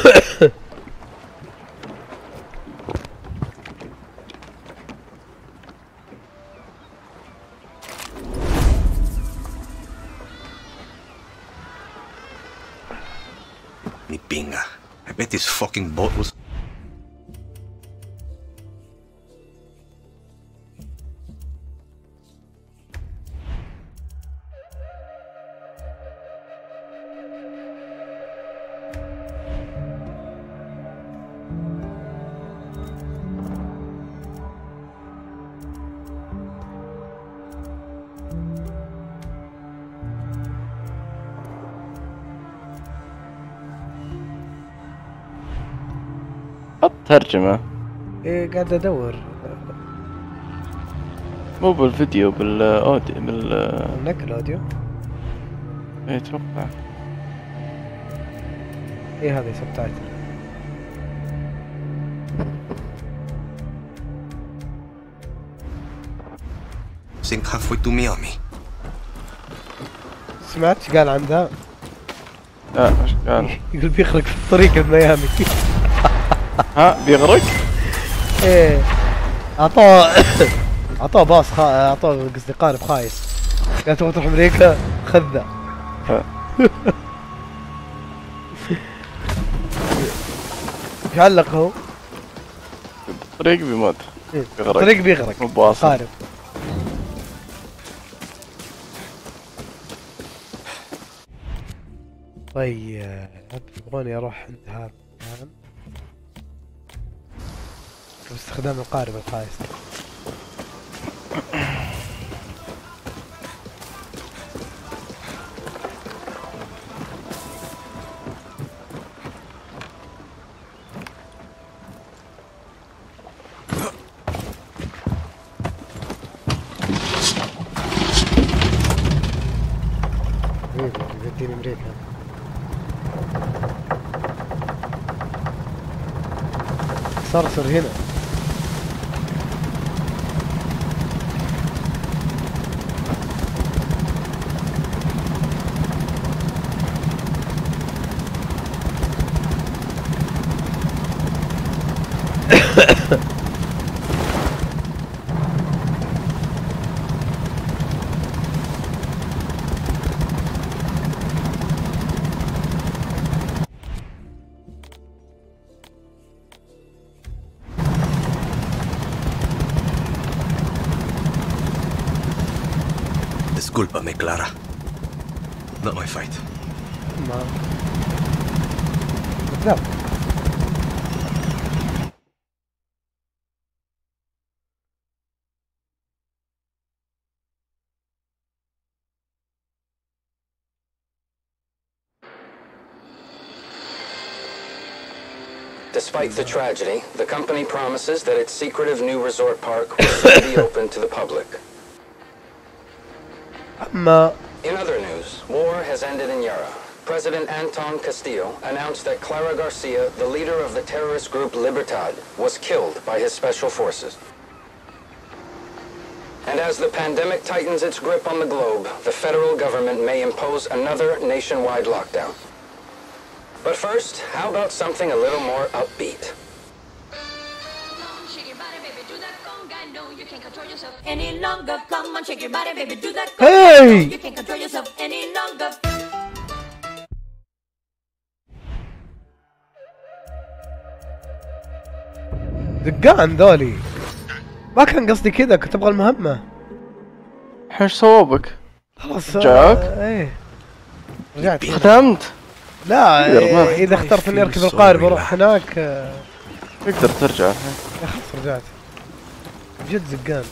Mi pinga. I bet this fucking boat was... حط ترجمة. ايه قاعد ادور. مو بالفيديو بالاوديو هناك الاوديو. ايه اتوقع. ايه هذا سبتايتل. Sink halfway to Miami. سمعت ايش قال عن ذا؟ لا ايش قال؟ يقول بيخرج في الطريق بميامي. ها بيغرق؟ ايه اعطوه باص اعطوه قصدي قارب خايس. قال تبغى تروح امريكا خذ ذا. ايش علق هو؟ الطريق بيموت. بيغرق. الطريق بيغرق. مو بواصل. قارب. طيب تبغوني اروح عند هذا المكان باستخدام القارب الخايس. يوديني امريكا. صرصر هنا. Discúlpame, Clara. Not my fight. No. Despite the tragedy, the company promises that its secretive new resort park will soon be open to the public. In other news, war has ended in Yara. President Anton Castillo announced that Clara Garcia, the leader of the terrorist group Libertad, was killed by his special forces. And as the pandemic tightens its grip on the globe, the federal government may impose another nationwide lockdown. But first, how about something a little more upbeat? Any longer, come on, shake your body, baby, do that. Hey! You can't control yourself any longer. دقان ذولي ما كان قصدي كذا، كنت ابغى المهمة. ايش صوابك؟ خلاص رجعك؟ ايه رجعت. ختمت؟ لا اذا اخترت اني اركب القارب واروح هناك تقدر ترجع الحين. يا خلاص رجعت. جد زقان.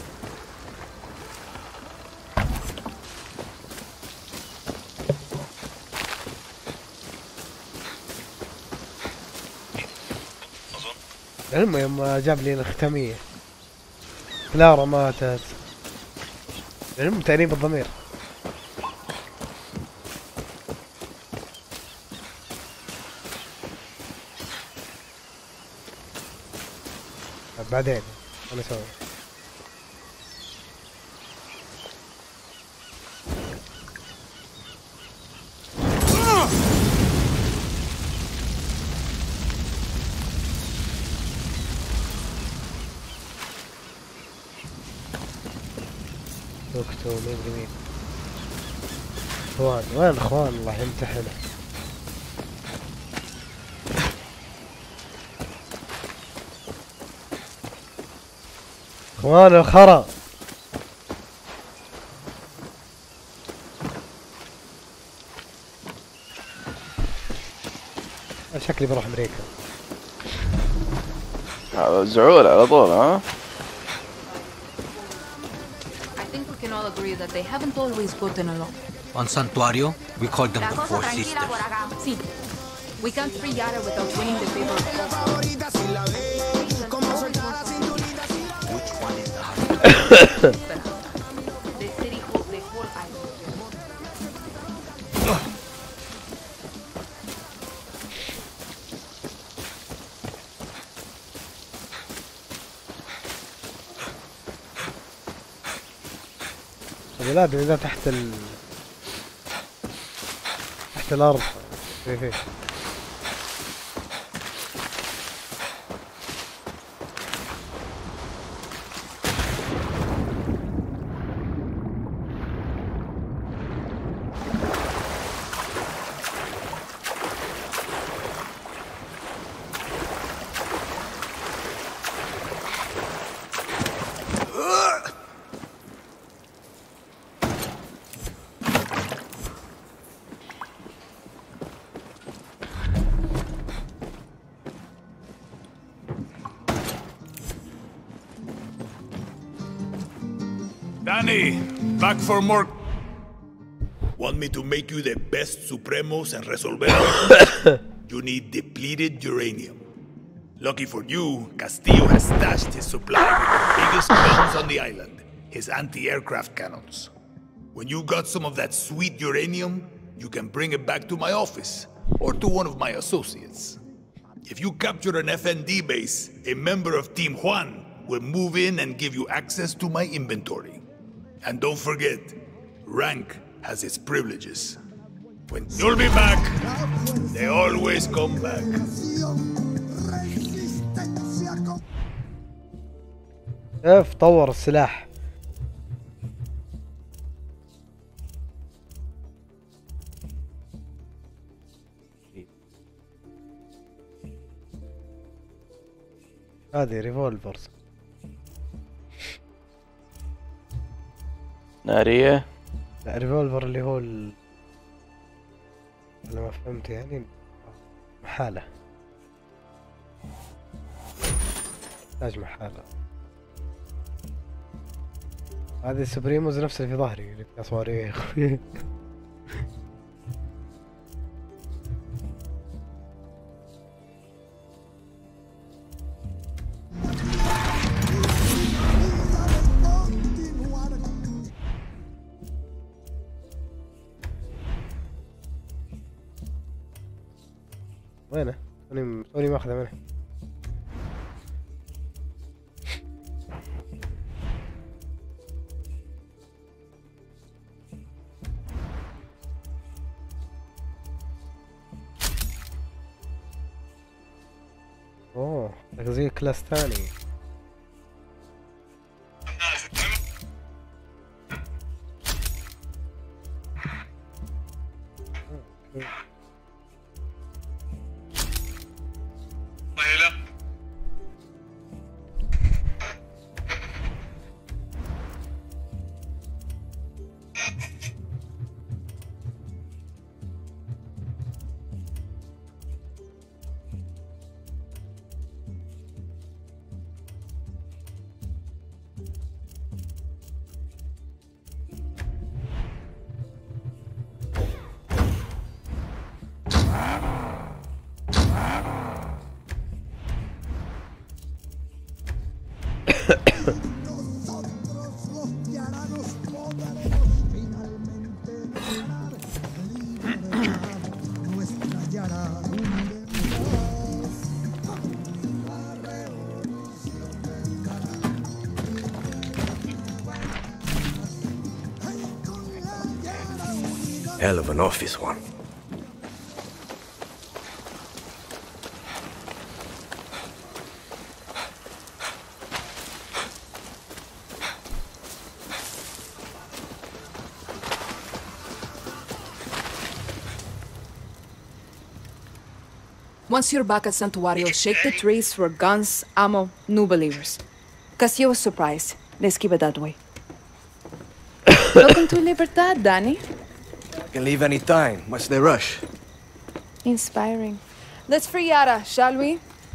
المهم يوم جاب لي الختامية كلارا ماتت. المهم تأنيب الضمير. بعدين انا اسوي دكتور مدري مين. اخوان وين اخوان الله يمتحنه. اخوان الخرا. شكلي بروح امريكا. زعول على طول ها. I think we can all agree that they haven't always gotten along. On Santuario, we called them the Four Sisters. See, we can't free Yara without winning the favor of all. Which one is the husband? The city holds the whole island. البلاد إذا تحت الأرض. فيه Danny, back for more. Want me to make you the best Supremos and Resolveros? You need depleted uranium. Lucky for you, Castillo has stashed his supply with the biggest guns on the island, his anti-aircraft cannons. When you got some of that sweet uranium, you can bring it back to my office, or to one of my associates. If you capture an FND base, a member of Team Juan will move in and give you access to my inventory. And don't forget, rank has its privileges. When you'll be back, they always come back. كيف طور السلاح. هذه ريفولفرز نارية. لا ريفولفر اللي هو انا ما فهمت يعني محالة محتاج محالة. هذه السوبريموز نفس اللي في ظهري اللي فيها صواريخ. وينه؟ توني ماخذه منه. اوه زي كلاس ثاني. Hell of an office one. Once you're back at Santuario, shake the trees for guns, ammo, new believers. Castillo was surprised. Let's keep it that way. Welcome to Libertad, Danny. Can leave any time. What's the rush? Inspiring. Let's free Yara, shall we?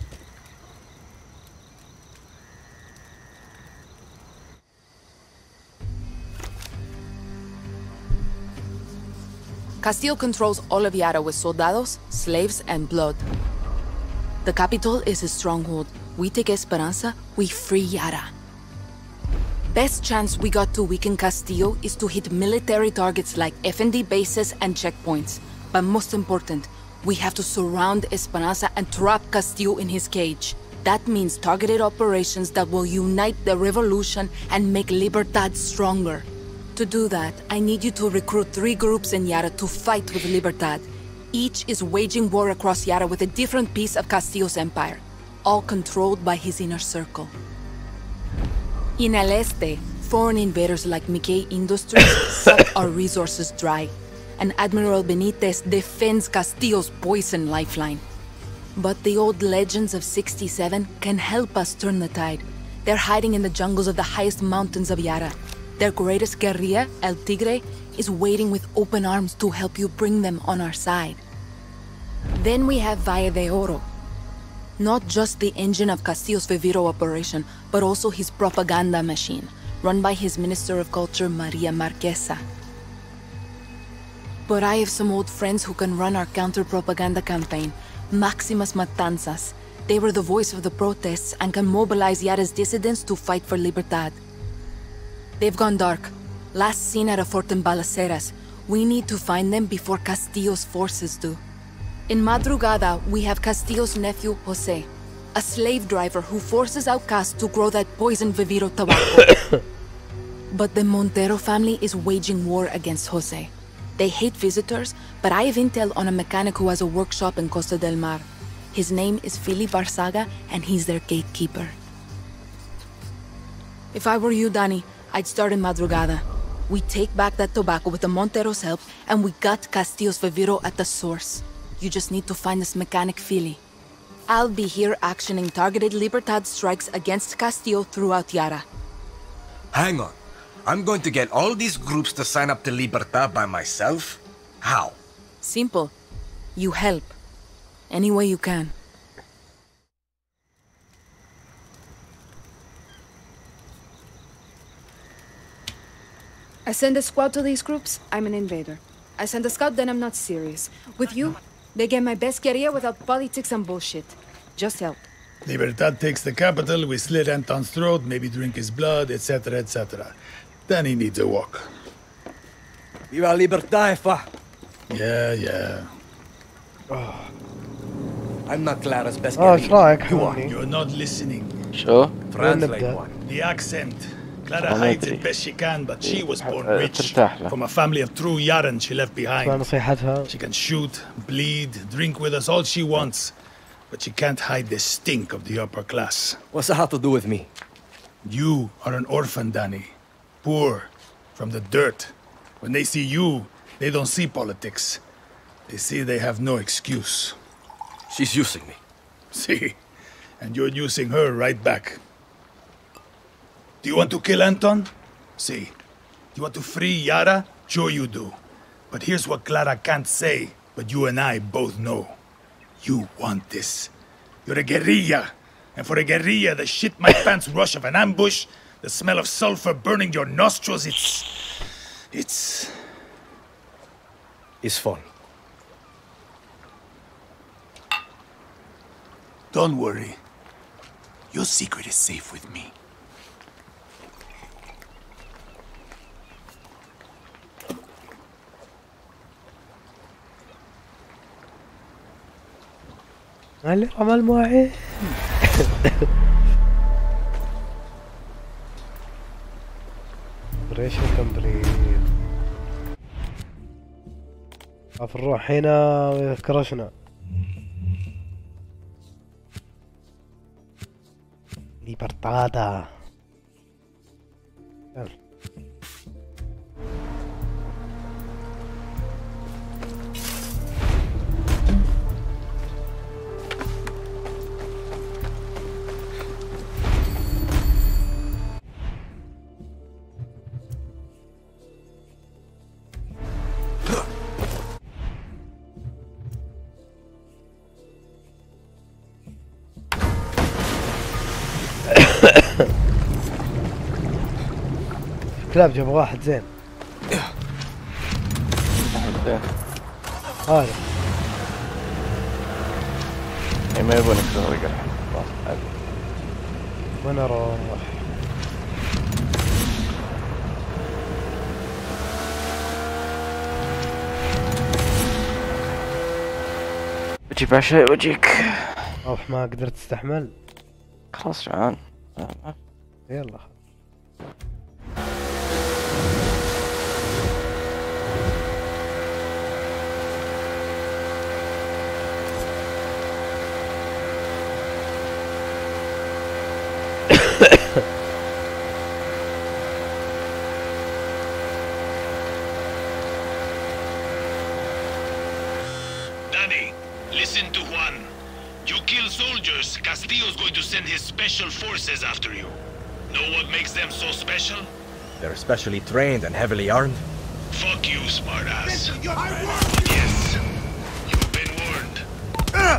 Castillo controls all of Yara with soldados, slaves, and blood. The capital is a stronghold. We take Esperanza, we free Yara. Best chance we got to weaken Castillo is to hit military targets like FND bases and checkpoints. But most important, we have to surround Esperanza and trap Castillo in his cage. That means targeted operations that will unite the revolution and make Libertad stronger. To do that, I need you to recruit 3 groups in Yara to fight with Libertad. Each is waging war across Yara with a different piece of Castillo's empire, all controlled by his inner circle. In El Este, foreign invaders like Mikkei Industries suck our resources dry, and Admiral Benitez defends Castillo's poison lifeline. But the old legends of 67 can help us turn the tide. They're hiding in the jungles of the highest mountains of Yara. Their greatest guerrilla, El Tigre, is waiting with open arms to help you bring them on our side. Then we have Valle de Oro. Not just the engine of Castillo's Viviro operation, but also his propaganda machine, run by his Minister of Culture, Maria Marquesa. But I have some old friends who can run our counter-propaganda campaign, Maximas Matanzas. They were the voice of the protests and can mobilize Yara's dissidents to fight for Libertad. They've gone dark. Last seen at a fort in Balaceras. We need to find them before Castillo's forces do. In Madrugada, we have Castillo's nephew, Jose, a slave driver who forces outcasts to grow that poison Viviro tobacco. But the Montero family is waging war against Jose. They hate visitors, but I have intel on a mechanic who has a workshop in Costa del Mar. His name is Philip Barzaga, and he's their gatekeeper. If I were you, Danny, I'd start in Madrugada. We take back that tobacco with the Montero's help, and we got Castillo's Viviro at the source. You just need to find this mechanic Philly. I'll be here actioning targeted Libertad strikes against Castillo throughout Yara. Hang on. I'm going to get all these groups to sign up to Libertad by myself? How? Simple. You help. Any way you can. I send a squad to these groups, I'm an invader. I send a scout, then I'm not serious. With you, they get my best guerrilla without politics and bullshit. Just help. Libertad takes the capital, we slit Anton's throat, maybe drink his blood, etc., etc. Then he needs a walk. Viva Libertad, fa! Yeah. Oh. I'm not Clara's best ايش رايك حبيبي؟ You're not listening. شو؟ Translate one. The accent. Clara hides it best she can, but she was born rich. From a family of true Yaren she left behind. She can shoot, bleed, drink with us all she wants. But she can't hide the stink of the upper class. What's that have to do with me? You are an orphan, Danny. Poor, from the dirt. When they see you, they don't see politics. They see they have no excuse. She's using me. See? And you're using her right back. Do you want to kill Anton? See. Do you want to free Yara? Sure you do. But here's what Clara can't say, but you and I both know. You want this. You're a guerrilla. And for a guerrilla, the shit my pants rush of an ambush, the smell of sulfur burning your nostrils, it's fun. Don't worry. Your secret is safe with me. اللي عمل معين بريشن كمبليت خاف نروح هنا ويذكرشنا ليبرتادا كلاب جاب واحد زين هذا ما يبونك تغرق الحين وين اروح بجيب عشاء وجيك اوف ما قدرت استحمل خلاص جعان يلا Danny, listen to Juan. You kill soldiers, Castillo's going to send his special forces after you. Know what makes them so special? They're specially trained and heavily armed. Fuck you, smartass. Yes, you've been warned.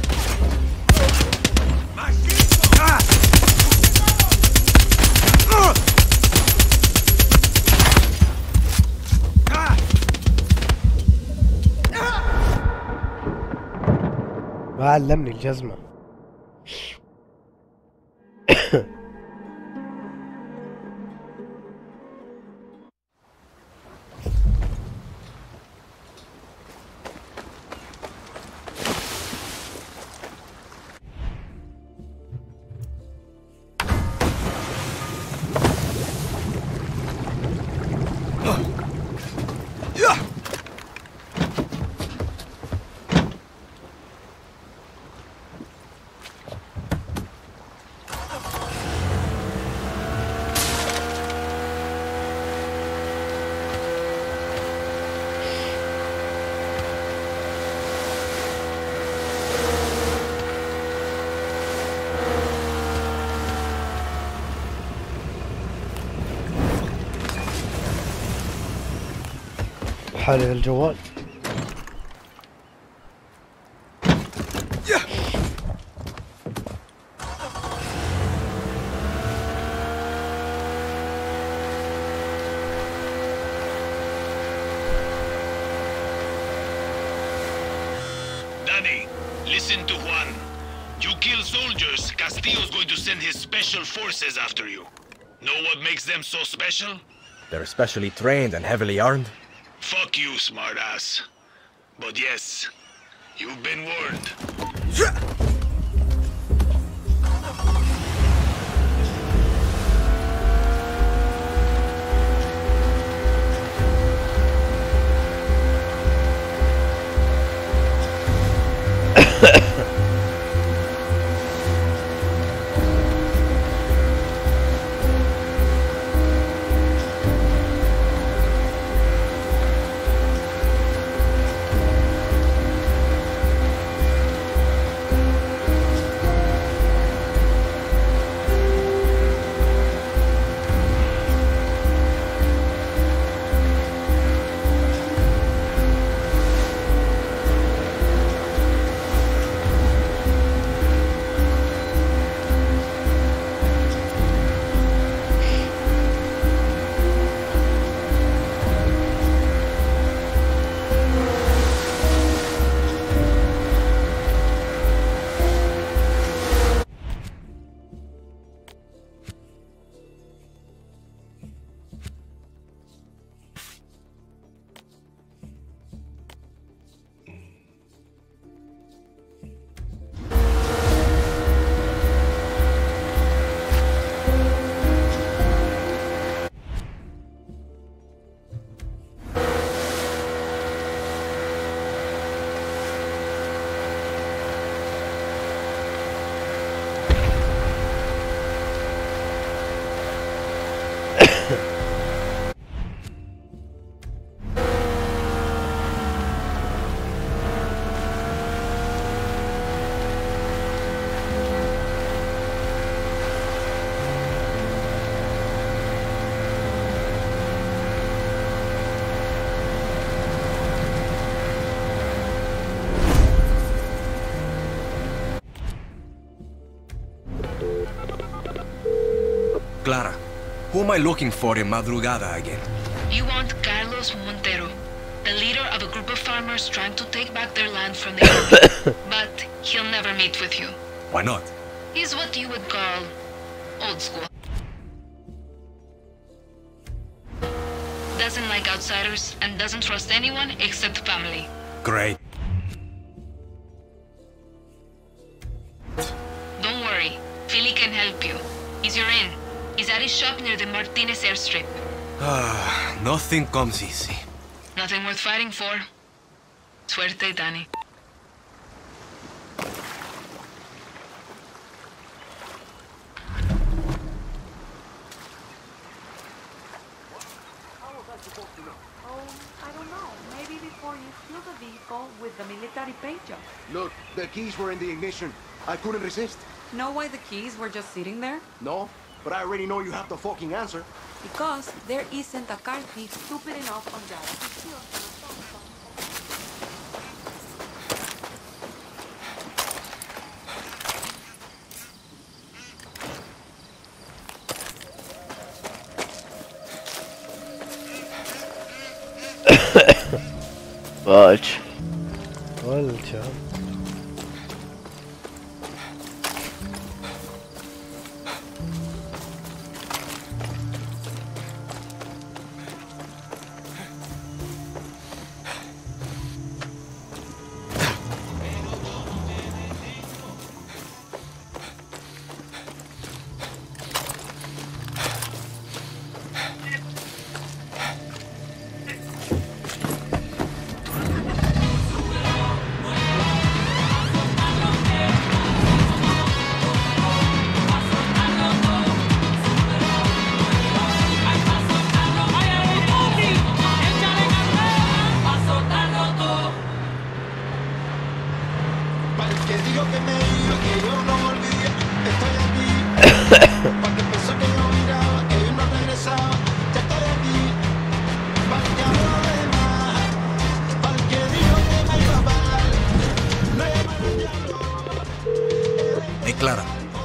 ما علمني الجزمة حالي في الجوال. Danny, listen to Juan. You kill soldiers, Castillo's going to send his special forces after you. Know what makes them so special? They're specially trained and heavily armed? Fuck you, smartass. But yes, you've been warned. Clara, who am I looking for in Madrugada again? You want Carlos Montero, the leader of a group of farmers trying to take back their land from the army. But he'll never meet with you. Why not? He's what you would call old school. Doesn't like outsiders and doesn't trust anyone except family. Great. Don't worry, Philly can help you. He's your in. He's at his shop near the Martinez airstrip. Nothing comes easy. Nothing worth fighting for. Suerte, Danny. I don't know. Maybe before you steal the vehicle with the military paint job. Look, the keys were in the ignition. I couldn't resist. Know why the keys were just sitting there? No, but I already know you have the fucking answer. Because there isn't a car thief stupid enough on Yara to steal Watch.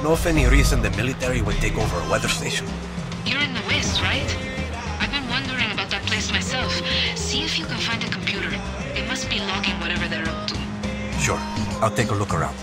Know of any reason the military would take over a weather station? You're in the West, right? I've been wondering about that place myself. See if you can find a computer. They must be logging whatever they're up to. Sure. I'll take a look around.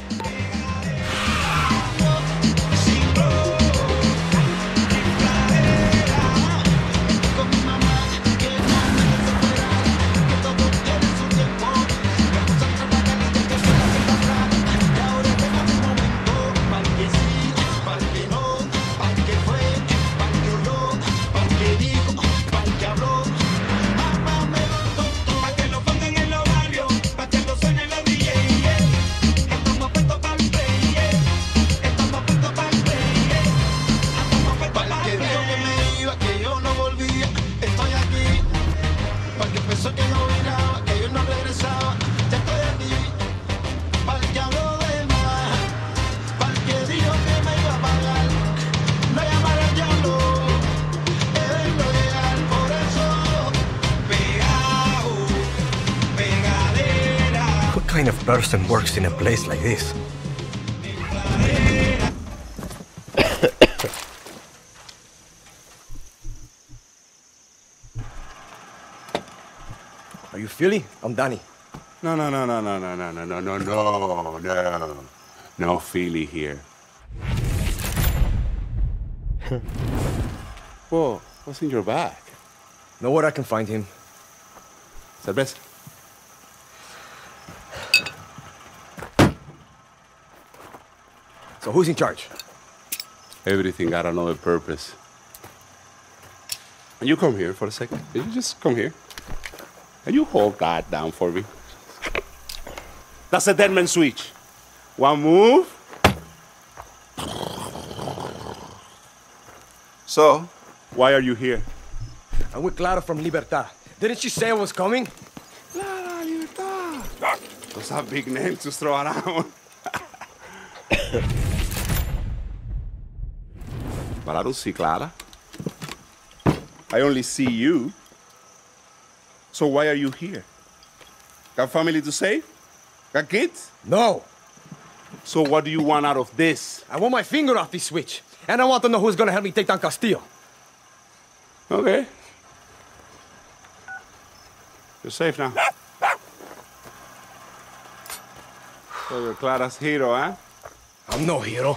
What kind of person works in a place like this? Are you Philly? I'm Danny. No. No Philly here. Whoa, what's in your bag? Know where I can find him. Cerveza. So who's in charge? Everything got another purpose. And you come here for a second. You just come here. And you hold that down for me. That's a dead man switch. One move. So, why are you here? I'm with Clara from Libertad. Didn't she say I was coming? Clara, Libertad. Those are big names to throw around. But I don't see Clara. I only see you. So why are you here? Got family to save? Got kids? No. So what do you want out of this? I want my finger off this switch. And I want to know who's gonna help me take down Castillo. Okay. You're safe now. So you're Clara's hero, huh? I'm no hero.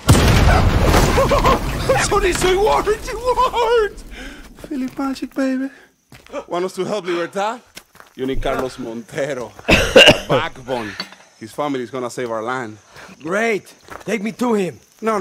So this worked! It worked! Philip Magic, baby. Want us to help Libertad? You need Carlos Montero. A backbone. His family is gonna save our land. Great. Take me to him. No.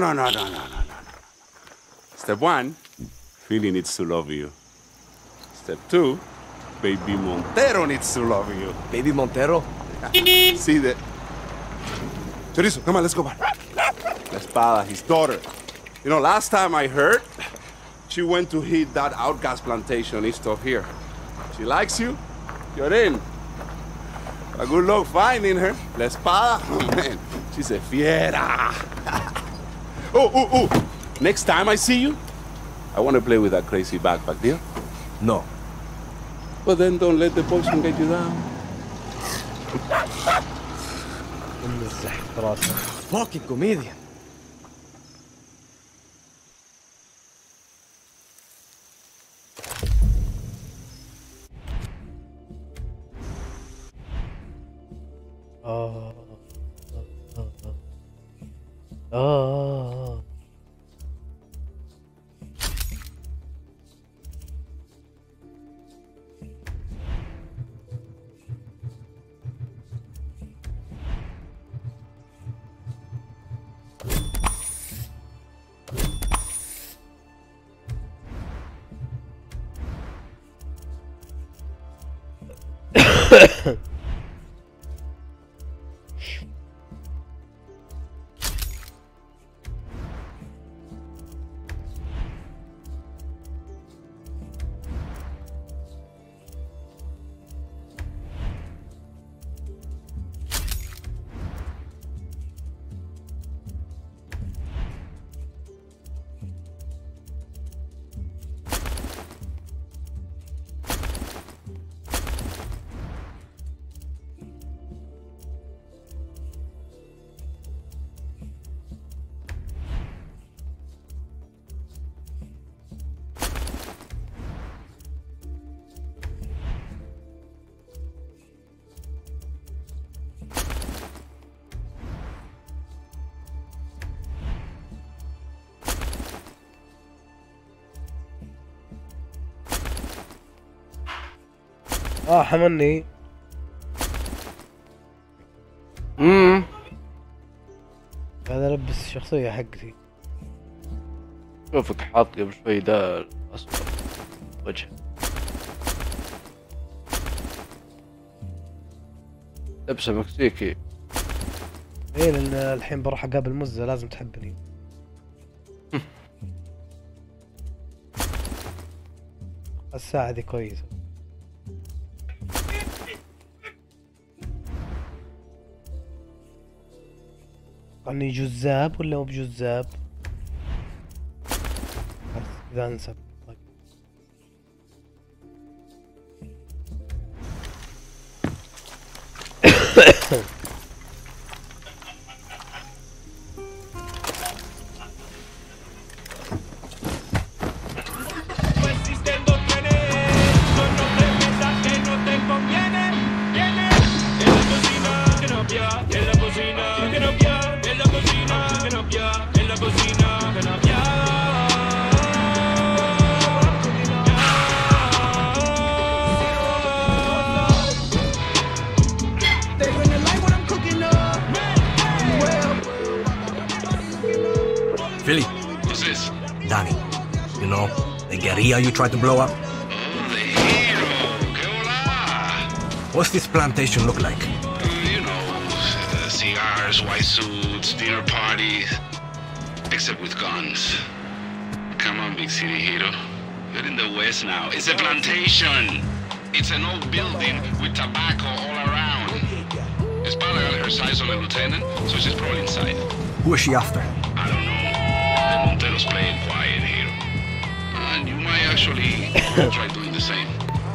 Step one, Philly needs to love you. Step two, Baby Montero needs to love you. Baby Montero? See that? Chorizo, come on, let's go back. La Espada, his daughter. You know, last time I heard, she went to hit that outcast plantation east of here. She likes you, you're in. A good luck finding her. La Espada, oh man, she's a fiera. Oh. Next time I see you, I want to play with that crazy backpack, deal? No. Well, then don't let the poison get you down. Fucking comedian. حمني. هذا لبس الشخصية حقتي. شوفك حاط قبل شوي ده الأصفر وجه. لبسه مكسيكي. ايه لان الحين بروح اقابل مزة لازم تحبني. الساعة دي كويسة. اني جذاب ولا مو بجذاب؟ بس اذا انسب. Philly. Who's this? Danny. You know, the guerrilla you tried to blow up? Oh, the hero. Que hola. What's this plantation look like? You know, cigars, white suits, dinner parties. Except with guns. Come on, big city hero. You're in the West now. It's a plantation. It's an old building with tobacco all around. Espada got her size on the lieutenant, so she's probably inside. Who is she after? I don't know. The Monteros play it quiet here. And you might actually try doing the same.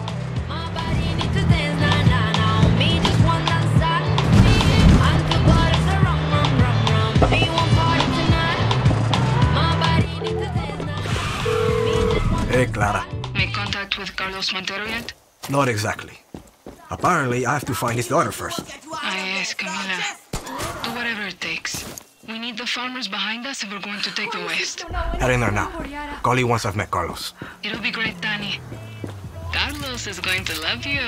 Hey, Clara. Make contact with Carlos Montero yet? Not exactly. Apparently, I have to find his daughter first. Ah, yes, Camila. Do whatever it takes. We need the farmers behind us if we're going to take the West. Heading there now. Call you once I've met Carlos. It'll be great, Danny. Carlos is going to love you.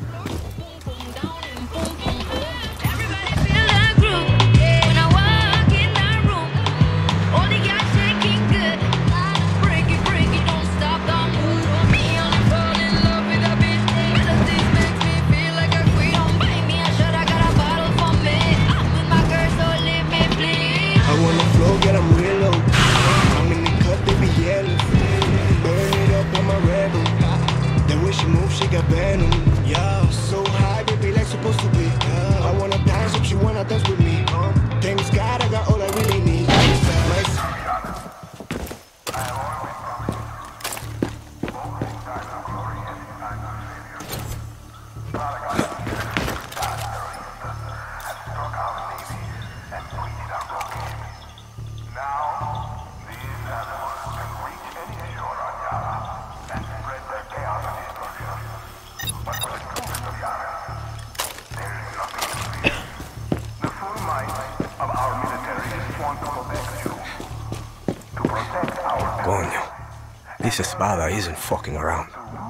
Coño. This Espada isn't fucking around.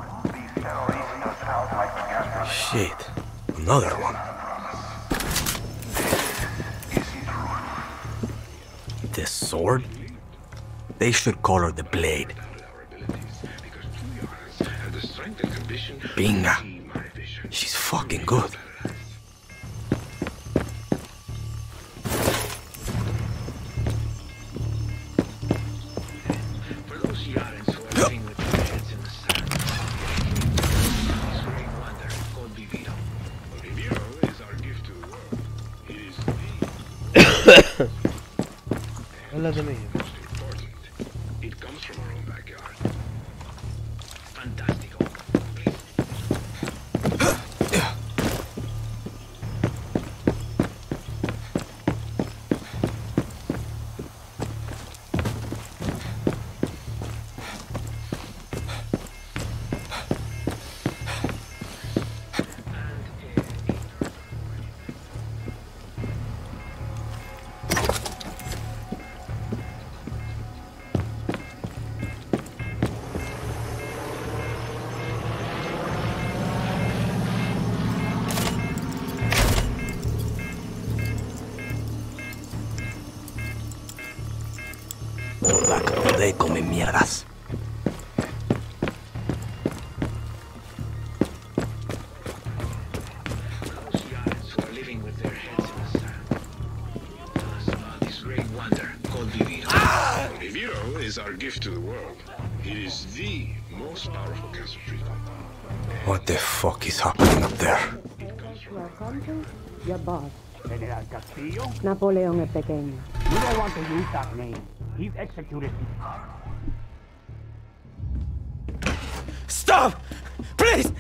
Shit. Another one. This sword? They should call her the Blade. Binga. She's fucking good. ولا دمية. It comes from our own backyard. Fantastico. come mierdas. Viviro is our gift to the world. It is the most powerful cancer treatment. What the fuck is happening up there? Welcome to your boss. General Castillo? Napoleon el Pequeño. You don't want to use that name. He's executed. Stop! Please!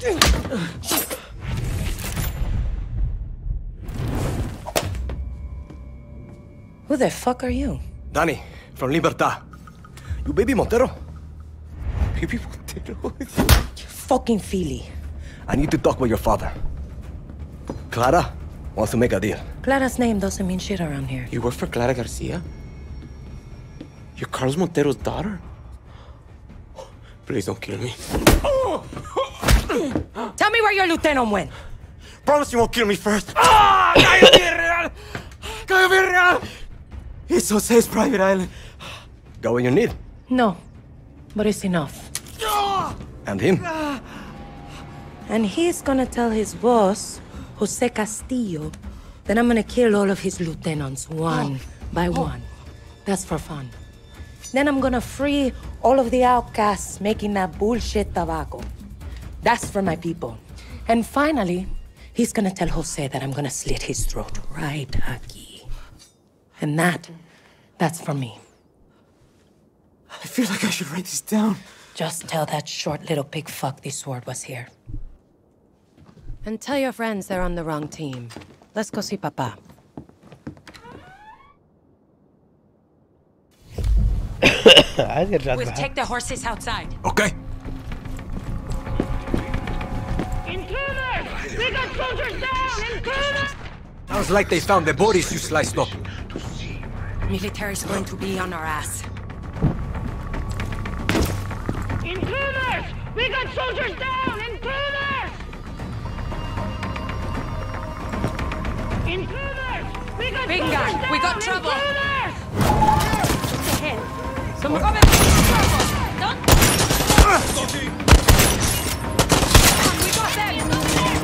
Who the fuck are you? Danny, from Libertad. You baby Montero? Baby Montero? You fucking Philly. I need to talk with your father. Clara wants to make a deal. Clara's name doesn't mean shit around here. You work for Clara Garcia? You're Carlos Montero's daughter? Please don't kill me. Tell me where your lieutenant went. Promise you won't kill me first. Ah! Cayo Villarreal! It's Jose's private island. Got what you need? No, but it's enough. And him? And he's gonna tell his boss, Jose Castillo, that I'm gonna kill all of his lieutenants one by one. That's for fun. Then I'm gonna free all of the outcasts making that bullshit tobacco. That's for my people. And finally, he's gonna tell Jose that I'm gonna slit his throat right aquí. And that's for me. I feel like I should write this down. Just tell that short little pig fuck this sword was here. And tell your friends they're on the wrong team. Let's go see Papa. We'll take the horses outside. Okay. Intruders! We got soldiers down! Intruders! Sounds like they found the bodies you sliced up. Military's going to be on our ass. Intruders! We got soldiers down! Intruders! Intruders! We got Bingo! soldiers down! We got trouble! Intruders! Some rubber! Don't! We got them!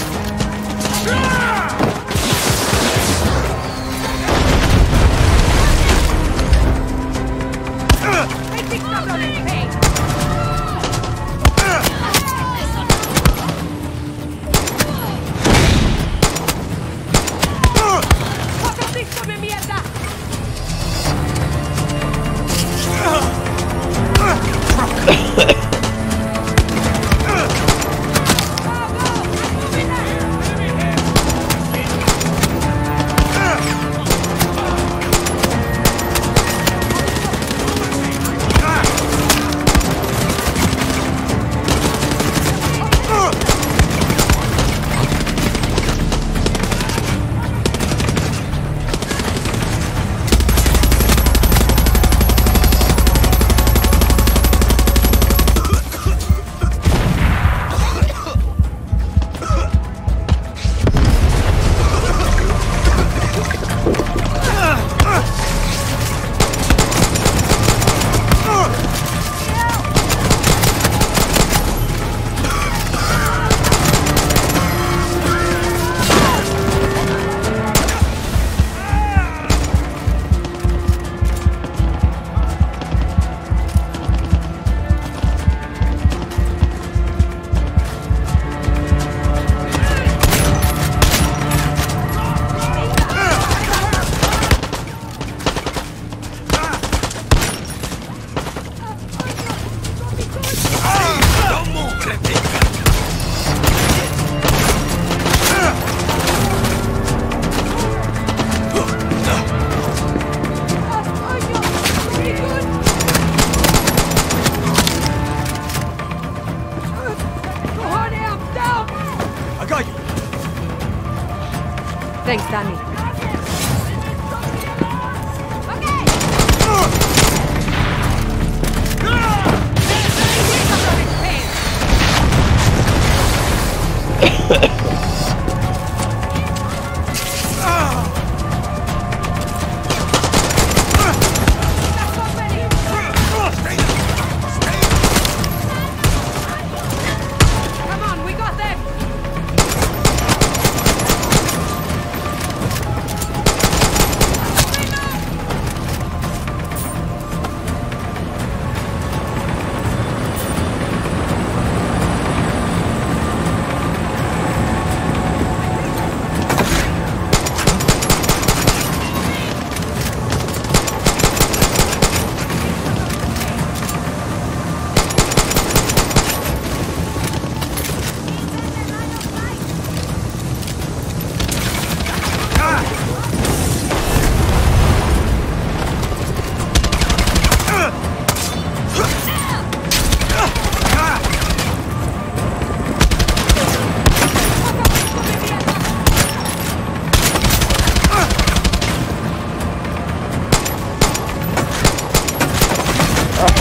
Thanks, Danny.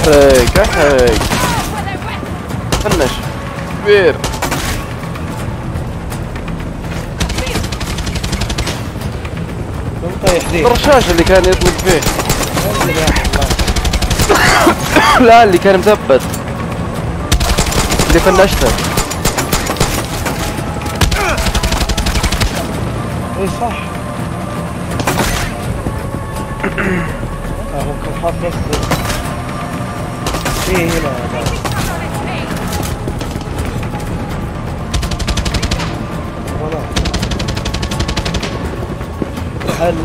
احرق فنش كبير. الرشاش اللي كان يطلق فيه لا اللي كان مثبت اللي فنشته. اي صح. ممكن حاط بس ايه هنا هل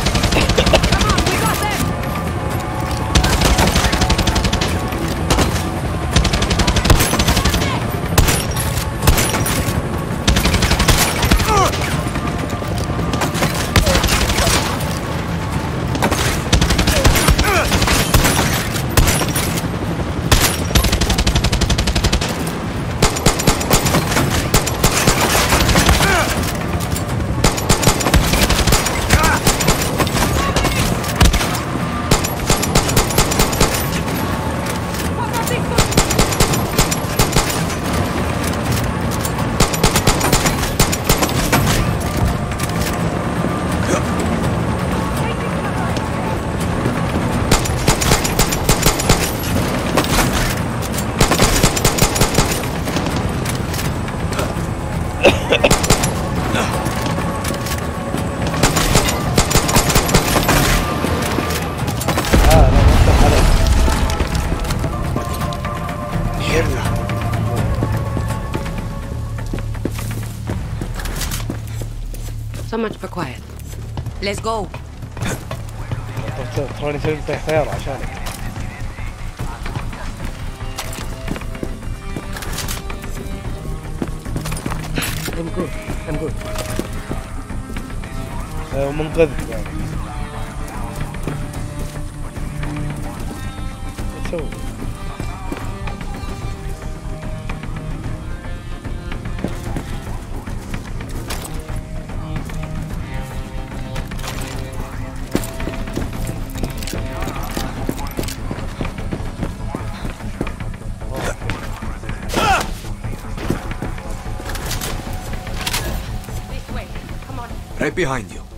So much for quiet. Let's go. تراني سلمت خيار عشانك. I'm good. I'm good. ومنقذك يعني. ايش تسوي؟ Right behind you.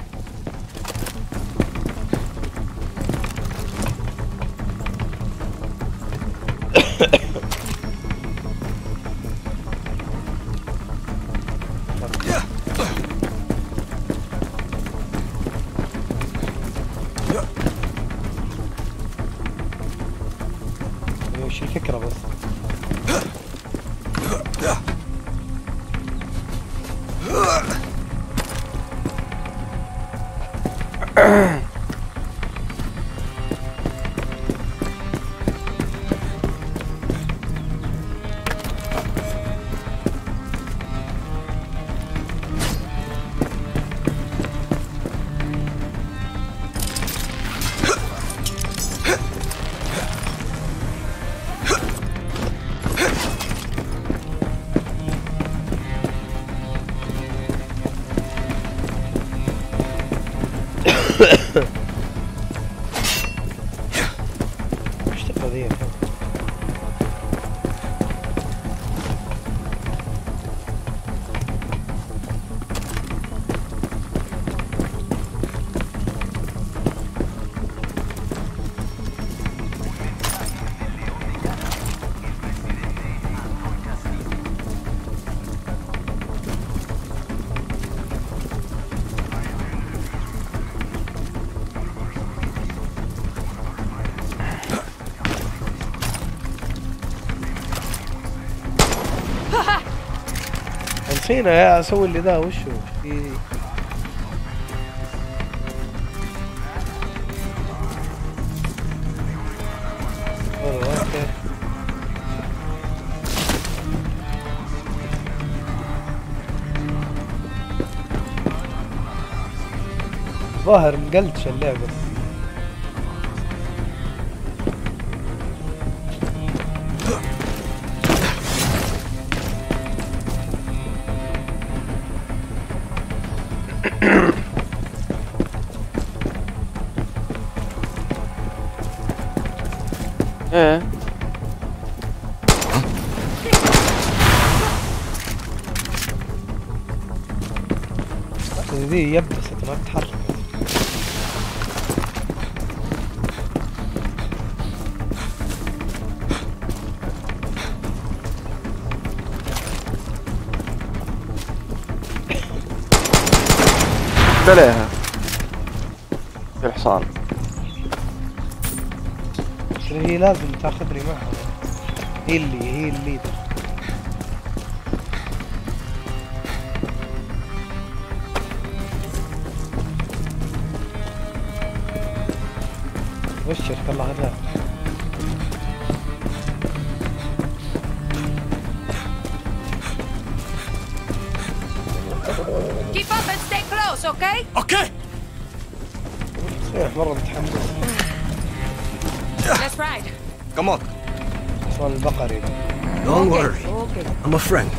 وش الفكرة بس؟ ايش تبغى ذي؟ نسينا يا اسوي اللي ذا وشو في ظاهر مقلتش اللعبة. ايه ذي يبست ما تتحرك. عليها في الحصان. هي لازم تاخذني معها. هي الليدر. وشك الله غدا. Keep up and stay close, okay? Okay. مرة متحمس. Let's ride. Come on. صوت البقري. Don't worry. I'm a friend.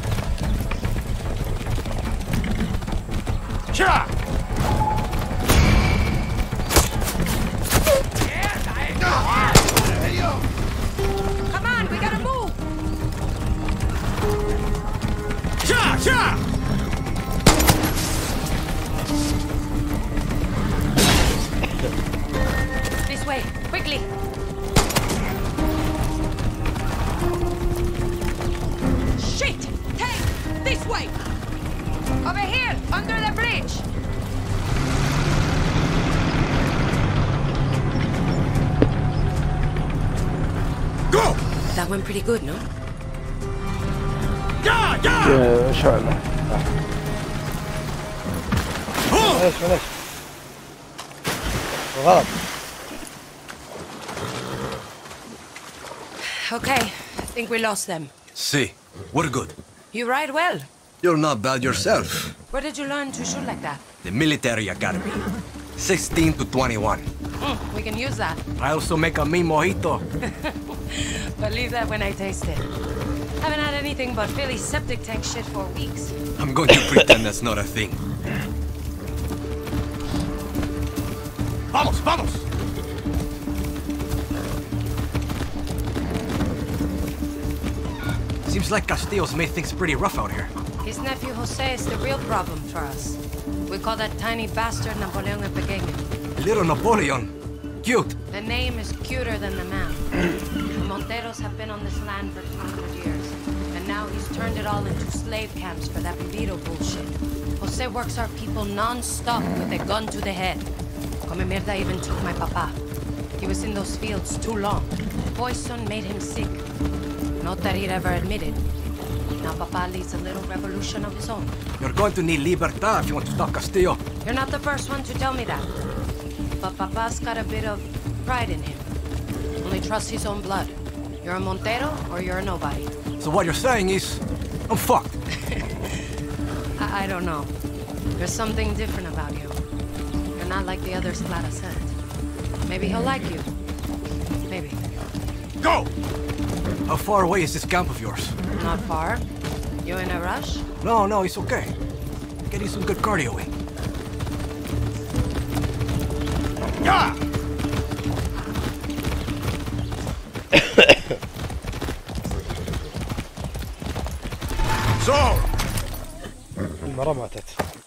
Cha! Come on, we gotta move. Cha! Cha! This way, quickly. Shit! Tank! This way! Over here, under the bridge! Go! That went pretty good, no? Yeah, yeah! إن شاء الله. معليش غلط. Okay, I think we lost them. See, we're good. You ride well. You're not bad yourself. Where did you learn to shoot like that? The military academy. 16 to 21. We can use that. I also make a mean mojito. But leave that when I taste it. Haven't had anything but Philly septic tank shit for weeks. I'm going to pretend that's not a thing. Vamos, vamos! Seems like Castillo's made things pretty rough out here. His nephew Jose is the real problem for us. We call that tiny bastard Napoleon el Pequeño. Little Napoleon. Cute. The name is cuter than the man. The Monteros have been on this land for 200 years, and now he's turned it all into slave camps for that Vito bullshit. Jose works our people non-stop with a gun to the head. Come Mierda even took my papa. He was in those fields too long. Poison made him sick. Not that he'd ever admit it. Now Papa leads a little revolution of his own. You're going to need libertad if you want to stop Castillo. You're not the first one to tell me that. But Papa's got a bit of pride in him. Only trusts his own blood. You're a Montero or you're a nobody. So what you're saying is, I'm fucked. I don't know. There's something different about you. You're not like the others Clara sent. Maybe he'll like you. Maybe. Go! How far away is this camp of yours? Not far. You in a rush? No, it's okay. Getting some good cardio in. Yeah! So! المرة ماتت.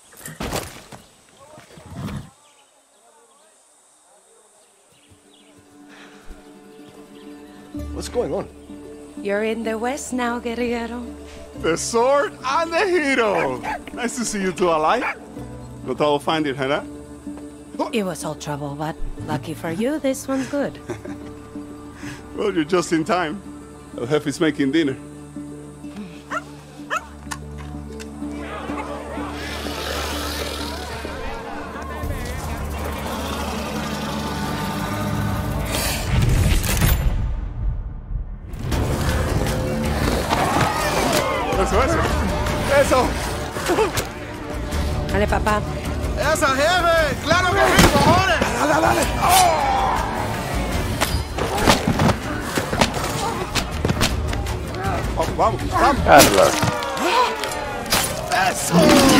What's going on? You're in the West now, guerrero. The sword and the hero. Nice to see you two alive. Got all find it, huh? It was all trouble, but lucky for you, this one's good. Well, you're just in time. El Jefe's making dinner. Eso. Dale, papá. ¡Esa, jefe! ¡Claro que sí, cojones! ¡Dale, dale! Vamos, vamos. Carlos. Eso.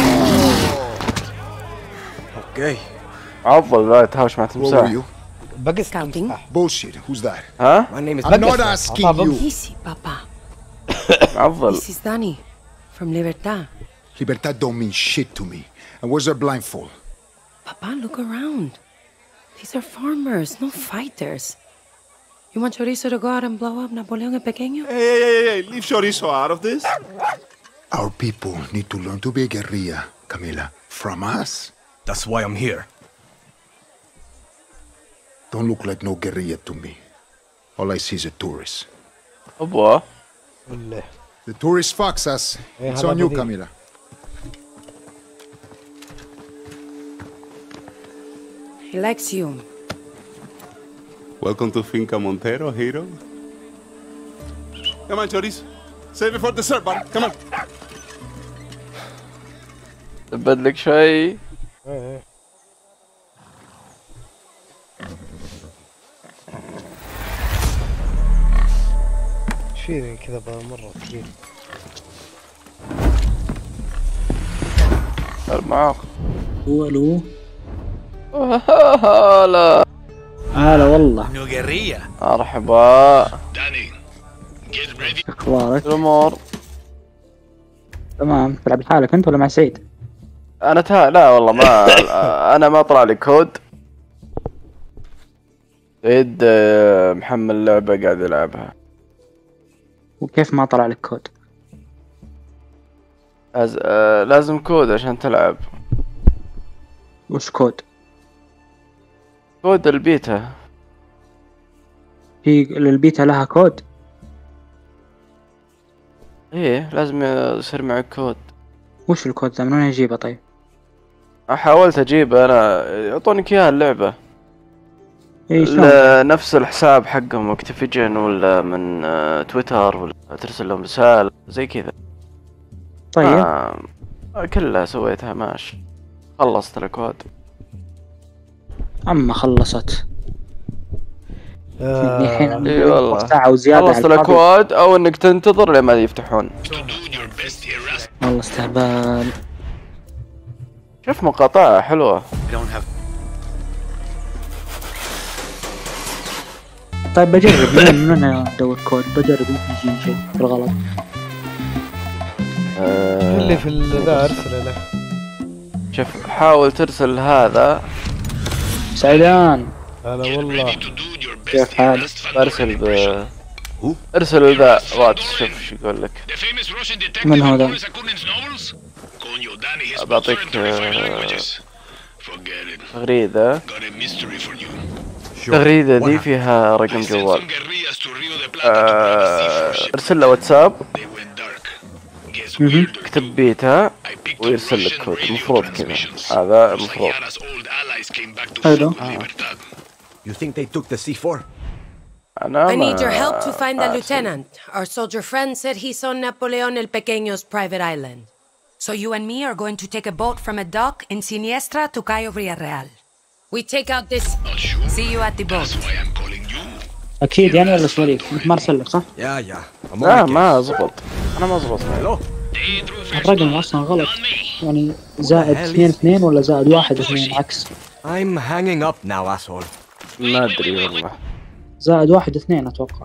Okay. عضل لا تهاوش مع Who are تمساح. you? Buggers counting. Bullshit. Who's that? ها؟ My name is... I'm not asking you. Easy, papá. عضل. This is Danny from Libertad. Libertad don't mean shit to me. And where's their blindfold? Papa, look around. These are farmers, no fighters. You want Chorizo to go out and blow up Napoleon el Pequeño? Hey, leave Chorizo out of this. Our people need to learn to be a guerrilla, Camila. From us. That's why I'm here. Don't look like no guerrilla to me. All I see is a tourist. Oh boy. The tourist fucks us. It's on you, Camila. He likes you. Welcome to Finca Montero, hero. Come on, Chorizo. Save it for dessert, buddy. Come on. بدلك شوي. شيء كذا مرة كبير. معاك. الو. هلا. هلا والله. نوغيريا. مرحبا. اخبارك؟ الامور. تمام، تلعب لحالك انت ولا مع سعيد؟ لا والله ما انا ما طلع لي كود. سعيد محمل لعبة قاعد يلعبها. وكيف ما طلع لك كود؟ لازم كود عشان تلعب. وش كود؟ كود البيتا. في البيتا لها كود؟ ايه لازم يصير معك كود. وش الكود ذا؟ من وين اجيبه طيب؟ حاولت اجيبه انا، يعطونك اياها اللعبة. ايه نفس الحساب حقهم اكتيفيجن ولا من تويتر ولا ترسل لهم رسالة زي كذا. طيب كلها سويتها ماشي. خلصت الكود. اما خلصت. الحين اي والله ساعة وزيادة. خلصت الكود او انك تنتظر لما يفتحون. والله استهبال. شوف مقاطع حلوة. طيب بجرب من هنا ادور كود، بجرب يمكن يجيني شيء بالغلط. اللي في ذا ارسله له. شوف حاول ترسل هذا. سعيدان. هلا والله. كيف حالك؟ ارسل ذا واتس. شوف شو يقول لك. من هو ذا؟ بعطيك تغريدة. التغريدة دي فيها رقم جوال. ارسل له واتساب. اكتب بيتا ويرسل لك كود. المفروض كذا. هذا المفروض. حلو. You think they took the C4? I need your help to find the lieutenant. Our soldier friend said he saw Napoleon el Pequeño's private island. So you and me are going to take a boat from a dock in Siniestra to Cayo Villarreal. We take out this. See you at the boat. اكيد يعني ولا سواليف؟ انت ما ارسل لك صح؟ يا لا ما زبط. انا ما زبط. الرقم اصلا غلط. يعني زائد 2 ولا زائد 1 عكس. I'm hanging up now asshole. ما ادري والله. زائد 1 اتوقع.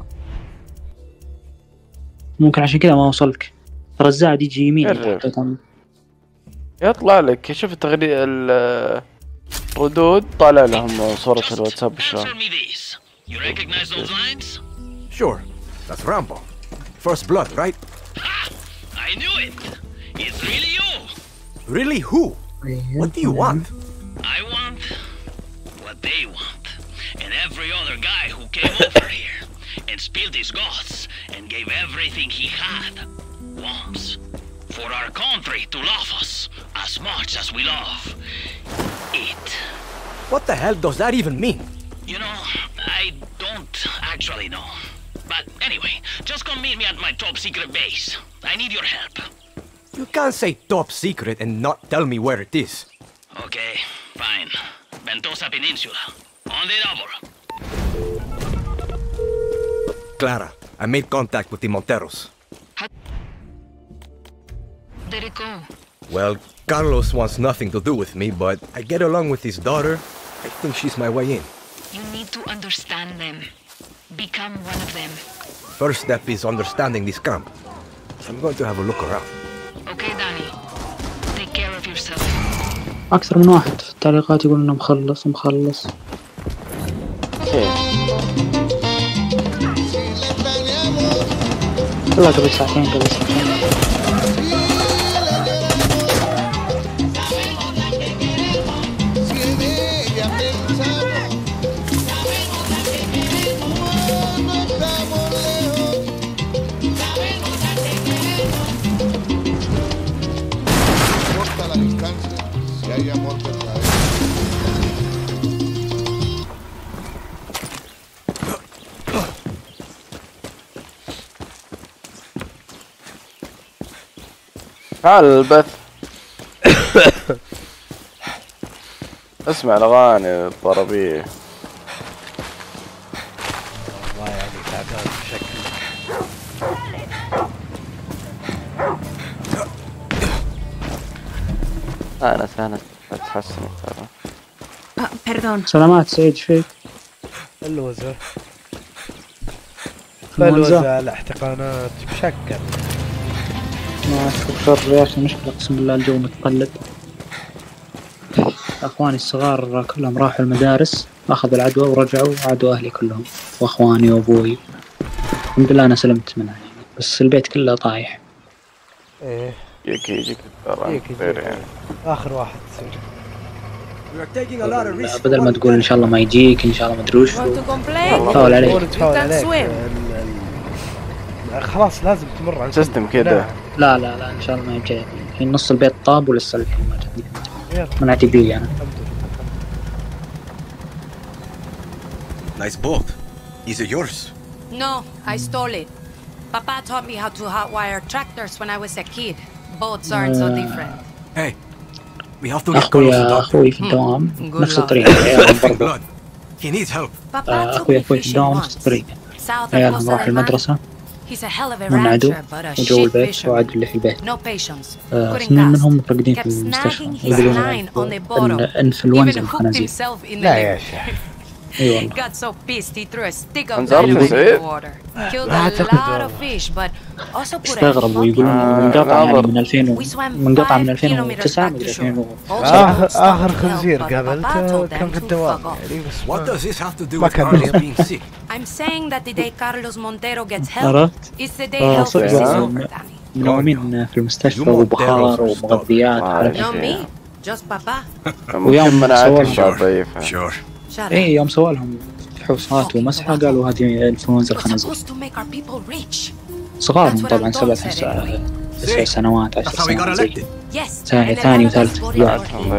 ممكن عشان كذا ما وصلك. ترى الزائد يجي يمين. يطلع لك. شوف التغريدة الردود طالع لهم صورة الواتساب شلون. You recognize those lines? Sure. That's Rambo. First blood, right? Ha! I knew it. It's really you. Really who? What do you want? I want what they want. And every other guy who came over here and spilled his guts and gave everything he had wants for our country to love us as much as we love it. What the hell does that even mean? You know, I don't actually know. But anyway, just come meet me at my top secret base. I need your help. You can't say top secret and not tell me where it is. Okay, fine. Ventosa Peninsula. On the double. Clara, I made contact with the Monteros. How did it go? Well, Carlos wants nothing to do with me, but I get along with his daughter. I think she's my way in. You need to understand them. Become one of them. First step is understanding this camp. I'm going to have a look around. Okay, Danny. أكثر من واحد في التعليقات يقول إنه مخلص. والله قبل ساعتين. تعال البث. اسمع الاغاني الطربية. والله يعني تعبان بشكل. أنا أتحسن ترى. Perdón. سلامات سعيد، ايش فيك؟ فلوزة المنزة. الاحتقانات بشكل. ما أشوف شر يا أخي، مشكلة أقسم بالله الجو متقلب. أخواني الصغار كلهم راحوا المدارس، أخذوا العدوى ورجعوا وعادوا أهلي كلهم وأخواني وأبوي. الحمد لله أنا سلمت منها يعني، بس البيت كله طايح. إيه يجيك ترى يعني. آخر واحد تصير. بدل ما تقول إن شاء الله ما يجيك، إن شاء الله ما أدري وش. تفاول عليك. خلاص لازم تمر على سيستم كذا. لا إن شاء الله ما يجي. الحين نص البيت طاب ولسه الحين ما جدي. من اعتبري أنا. Nice boat. Is it yours? No, I stole it. Papa taught me how to hotwire tractors when I was a kid. Boats aren't so different. Hey, we have to get Carlos a doctor. أخوي في الدوام نفس الطريقة. He needs help. أخوي في الدوام نفس الطريقة. عيالهم راحوا المدرسة ونعدوا وجو البيت وعادوا اللي في البيت. اثنين منهم مترقدين في المستشفى يقولون انفلونزا الخنازير. لا يا شيخ. اي والله. استغربوا يقولون منقطع يعني منقطع من 2009 مدري 2000. آخر خنزير قابلته كان في الدوام يعني، بس ما كان مريض. I'm saying that the day Carlos Montero gets help عرفت؟ is the day help is over, Danny. منومين في المستشفى وبخار ومغذيات على No me, just Papa. ويوم ضعيفة. ايه يوم سوالهم فحوصات ومسحة قالوا هذه انفلونزا الخنازير. صغارهم طبعا 7 سنوات 10 سنوات زي ثاني وثالث بعد.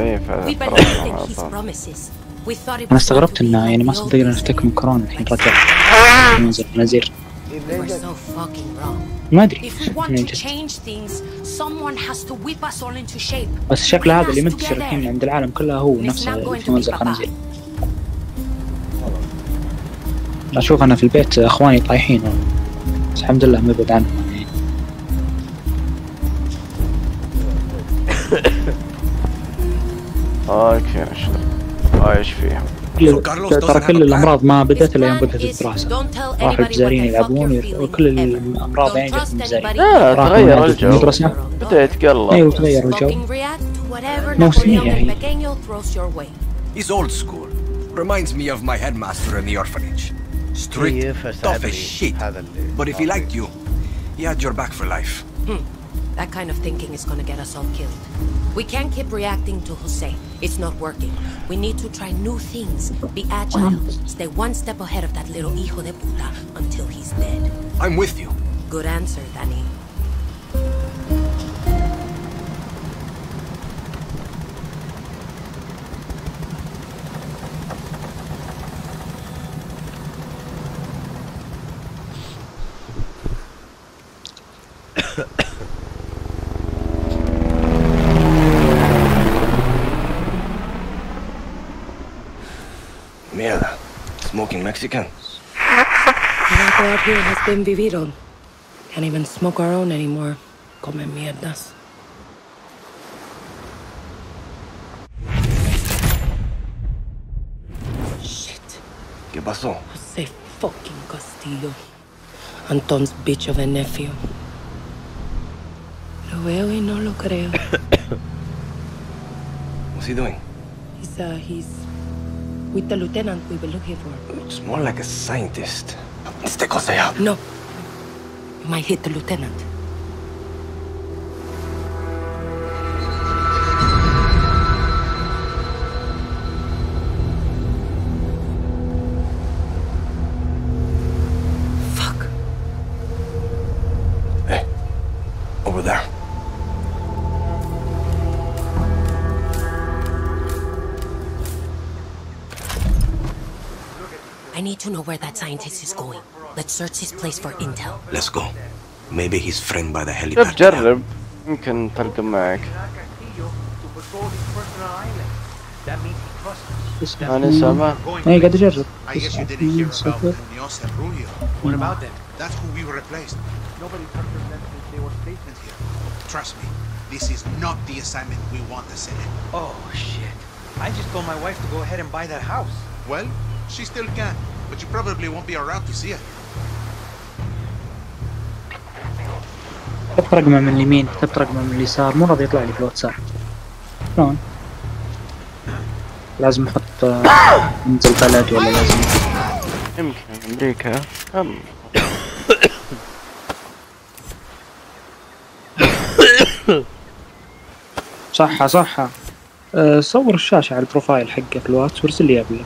انا استغربت انه يعني ما صدقنا نفتك من كورونا الحين رجع انفلونزا الخنازير. ما ادري بس شكل هذا اللي منتشر الحين عند العالم كله هو نفس انفلونزا الخنازير. أشوف أنا في البيت أخواني طايحين بس الحمد لله مبعد عنهم يعني. اوكي ايش فيهم؟ ترى كل الأمراض ما بدأت إلا يوم بدأت الدراسة. راحوا الجزائريين يلعبون وكل الأمراض يعني جت من الجزائر. تغير الجو. بدأ يتقلب. أيوة تغير الجو. موسمية هي. He's old school. Reminds me of my headmaster in the orphanage. Strict, tough as shit. But if he liked you, he had your back for life. That kind of thinking is gonna get us all killed. We can't keep reacting to Jose. It's not working. We need to try new things. Be agile. Stay one step ahead of that little hijo de puta until he's dead. I'm with you. Good answer, Danny. Mierda. Smoking Mexican. Tobacco out here has been vivido. Can't even smoke our own anymore. Come mierdas. Shit. ¿Qué pasó? Jose fucking Castillo. Anton's bitch of a nephew. Lo veo y no lo creo. he doing? He's with the lieutenant we were looking for. Looks more like a scientist. Let's take us out. No. You might hit the lieutenant. Fuck. Hey, over there. I need to know where that scientist is going. Let's search his place for intel. Let's go. Maybe he's framed by the helipad. جرب يمكن تلقى معك. أنا سامع. إيه قاعد أجرب. I guess you didn't hear about Munoz and Rubio. What about them? That's who we replaced. Nobody heard from them since they were stationed here. Trust me, this is not the assignment we want to send in. Oh shit! I just told my wife to go ahead and buy that house. Well, she still can, but you probably won't be around to see it. كتبت رقمه من اليمين، كتبت رقمه من اليسار، مو راضي يطلع لي في الواتساب. شلون؟ لازم احط انزل بلد ولا لازم؟ يمكن امريكا. صحة صحة. صور الشاشة على البروفايل حقه في الواتس وارسل لي قبله.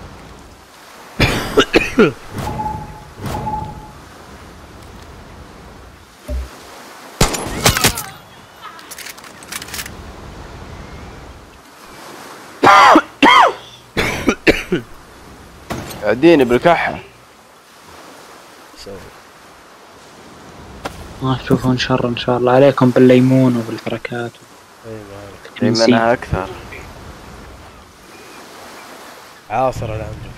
اديني بالكحة. ما تشوفون شر ان شاء الله عليكم بالليمون وبالحركات. منها اكثر. عاصر العنجف.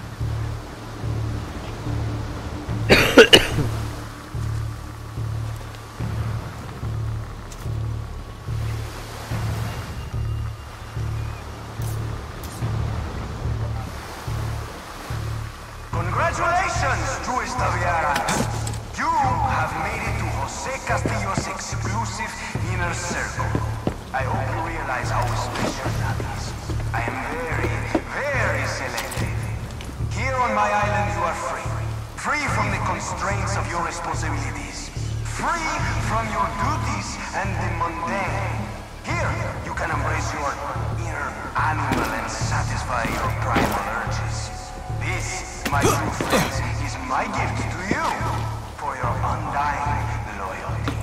Congratulations, Luis Taviara. You have made it to Jose Castillo's exclusive inner circle. I hope you realize how special that is. I am very, very selective. Here on my island you are free. Free from the constraints of your responsibilities. Free from your duties and the mundane. Here you can embrace your inner animal and satisfy your primal urges. This, my true friends, is my gift to you for your undying loyalty.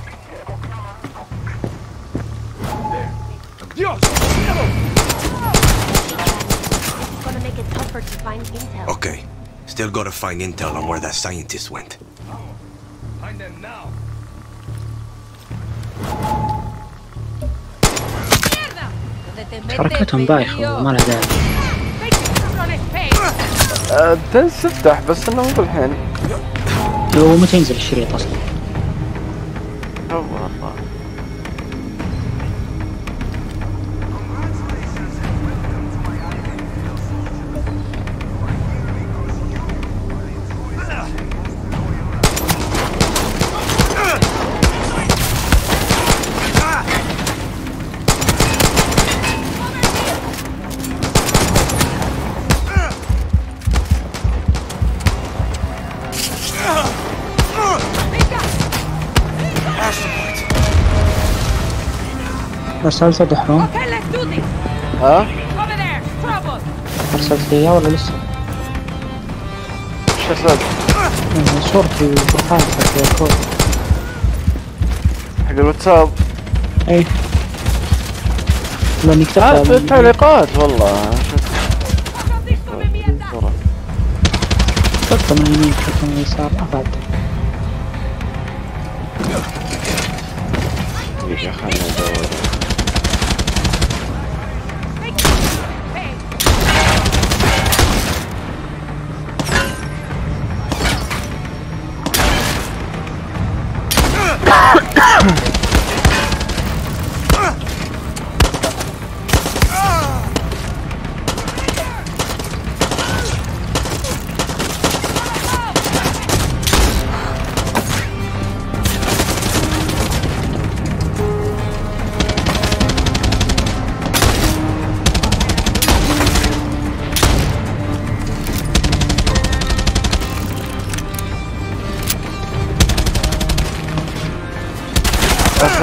Dios! It's gonna make it tougher to find intel. Okay, still gotta find intel on where that scientist went. Find them now. حركتهم بايخة وما لها داعي. تفتح بس انه مو الحين. هو متى ينزل الشريط اصلا؟ والله أرسلت دحوم؟ ها؟ أرسلت لي إياه ولا لسه؟ إيش أرسلت؟ صورتي بالحال حق الكود حق الواتساب؟ إيه لأني كتبتها في التعليقات والله كتبتها من اليمين كتبتها من اليسار ما بعد دقيقة خلنا ندور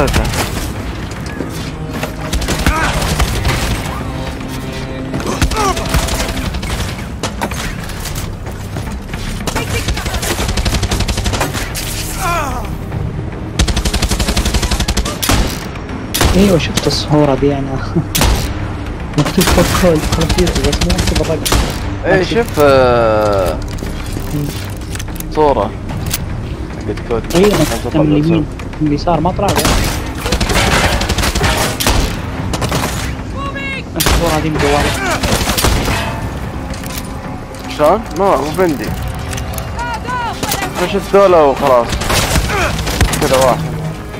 قتلته. ايوه شفت الصورة دي انا. مكتوب فوق الكمبيوتر بس مو مكتوب الرقم. ايه شوف صورة حقت كود. ايوه من اليمين من اليسار ما طلع الصورة دي مجوالة. شلون؟ مو بندي. انا شفت ذولا وخلاص. كذا واحد.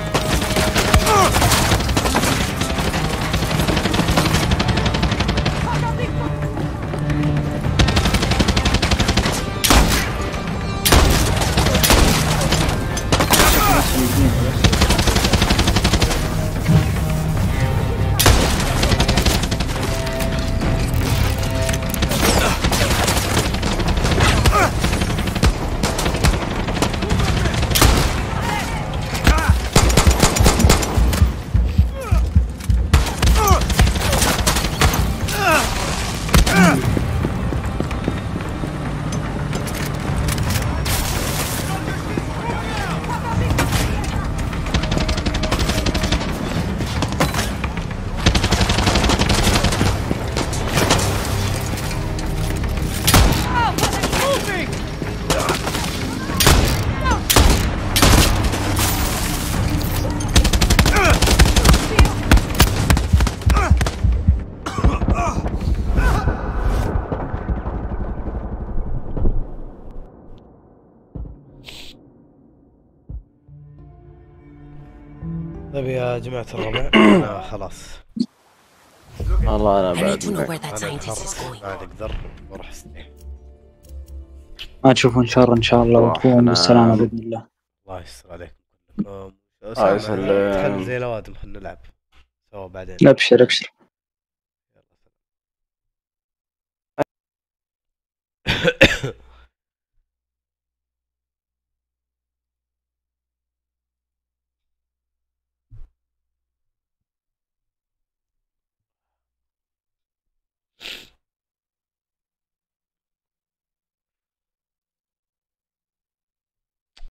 طيب يا جماعة الربع خلاص والله انا بعد ما اقدر بروح استريح. ما تشوفون شر ان شاء الله وتكونوا بالسلامة باذن الله. الله يستر عليكم كلكم. الله يسلمك. خل زي الاوادم خلنا نلعب سوا بعدين. ابشر ابشر.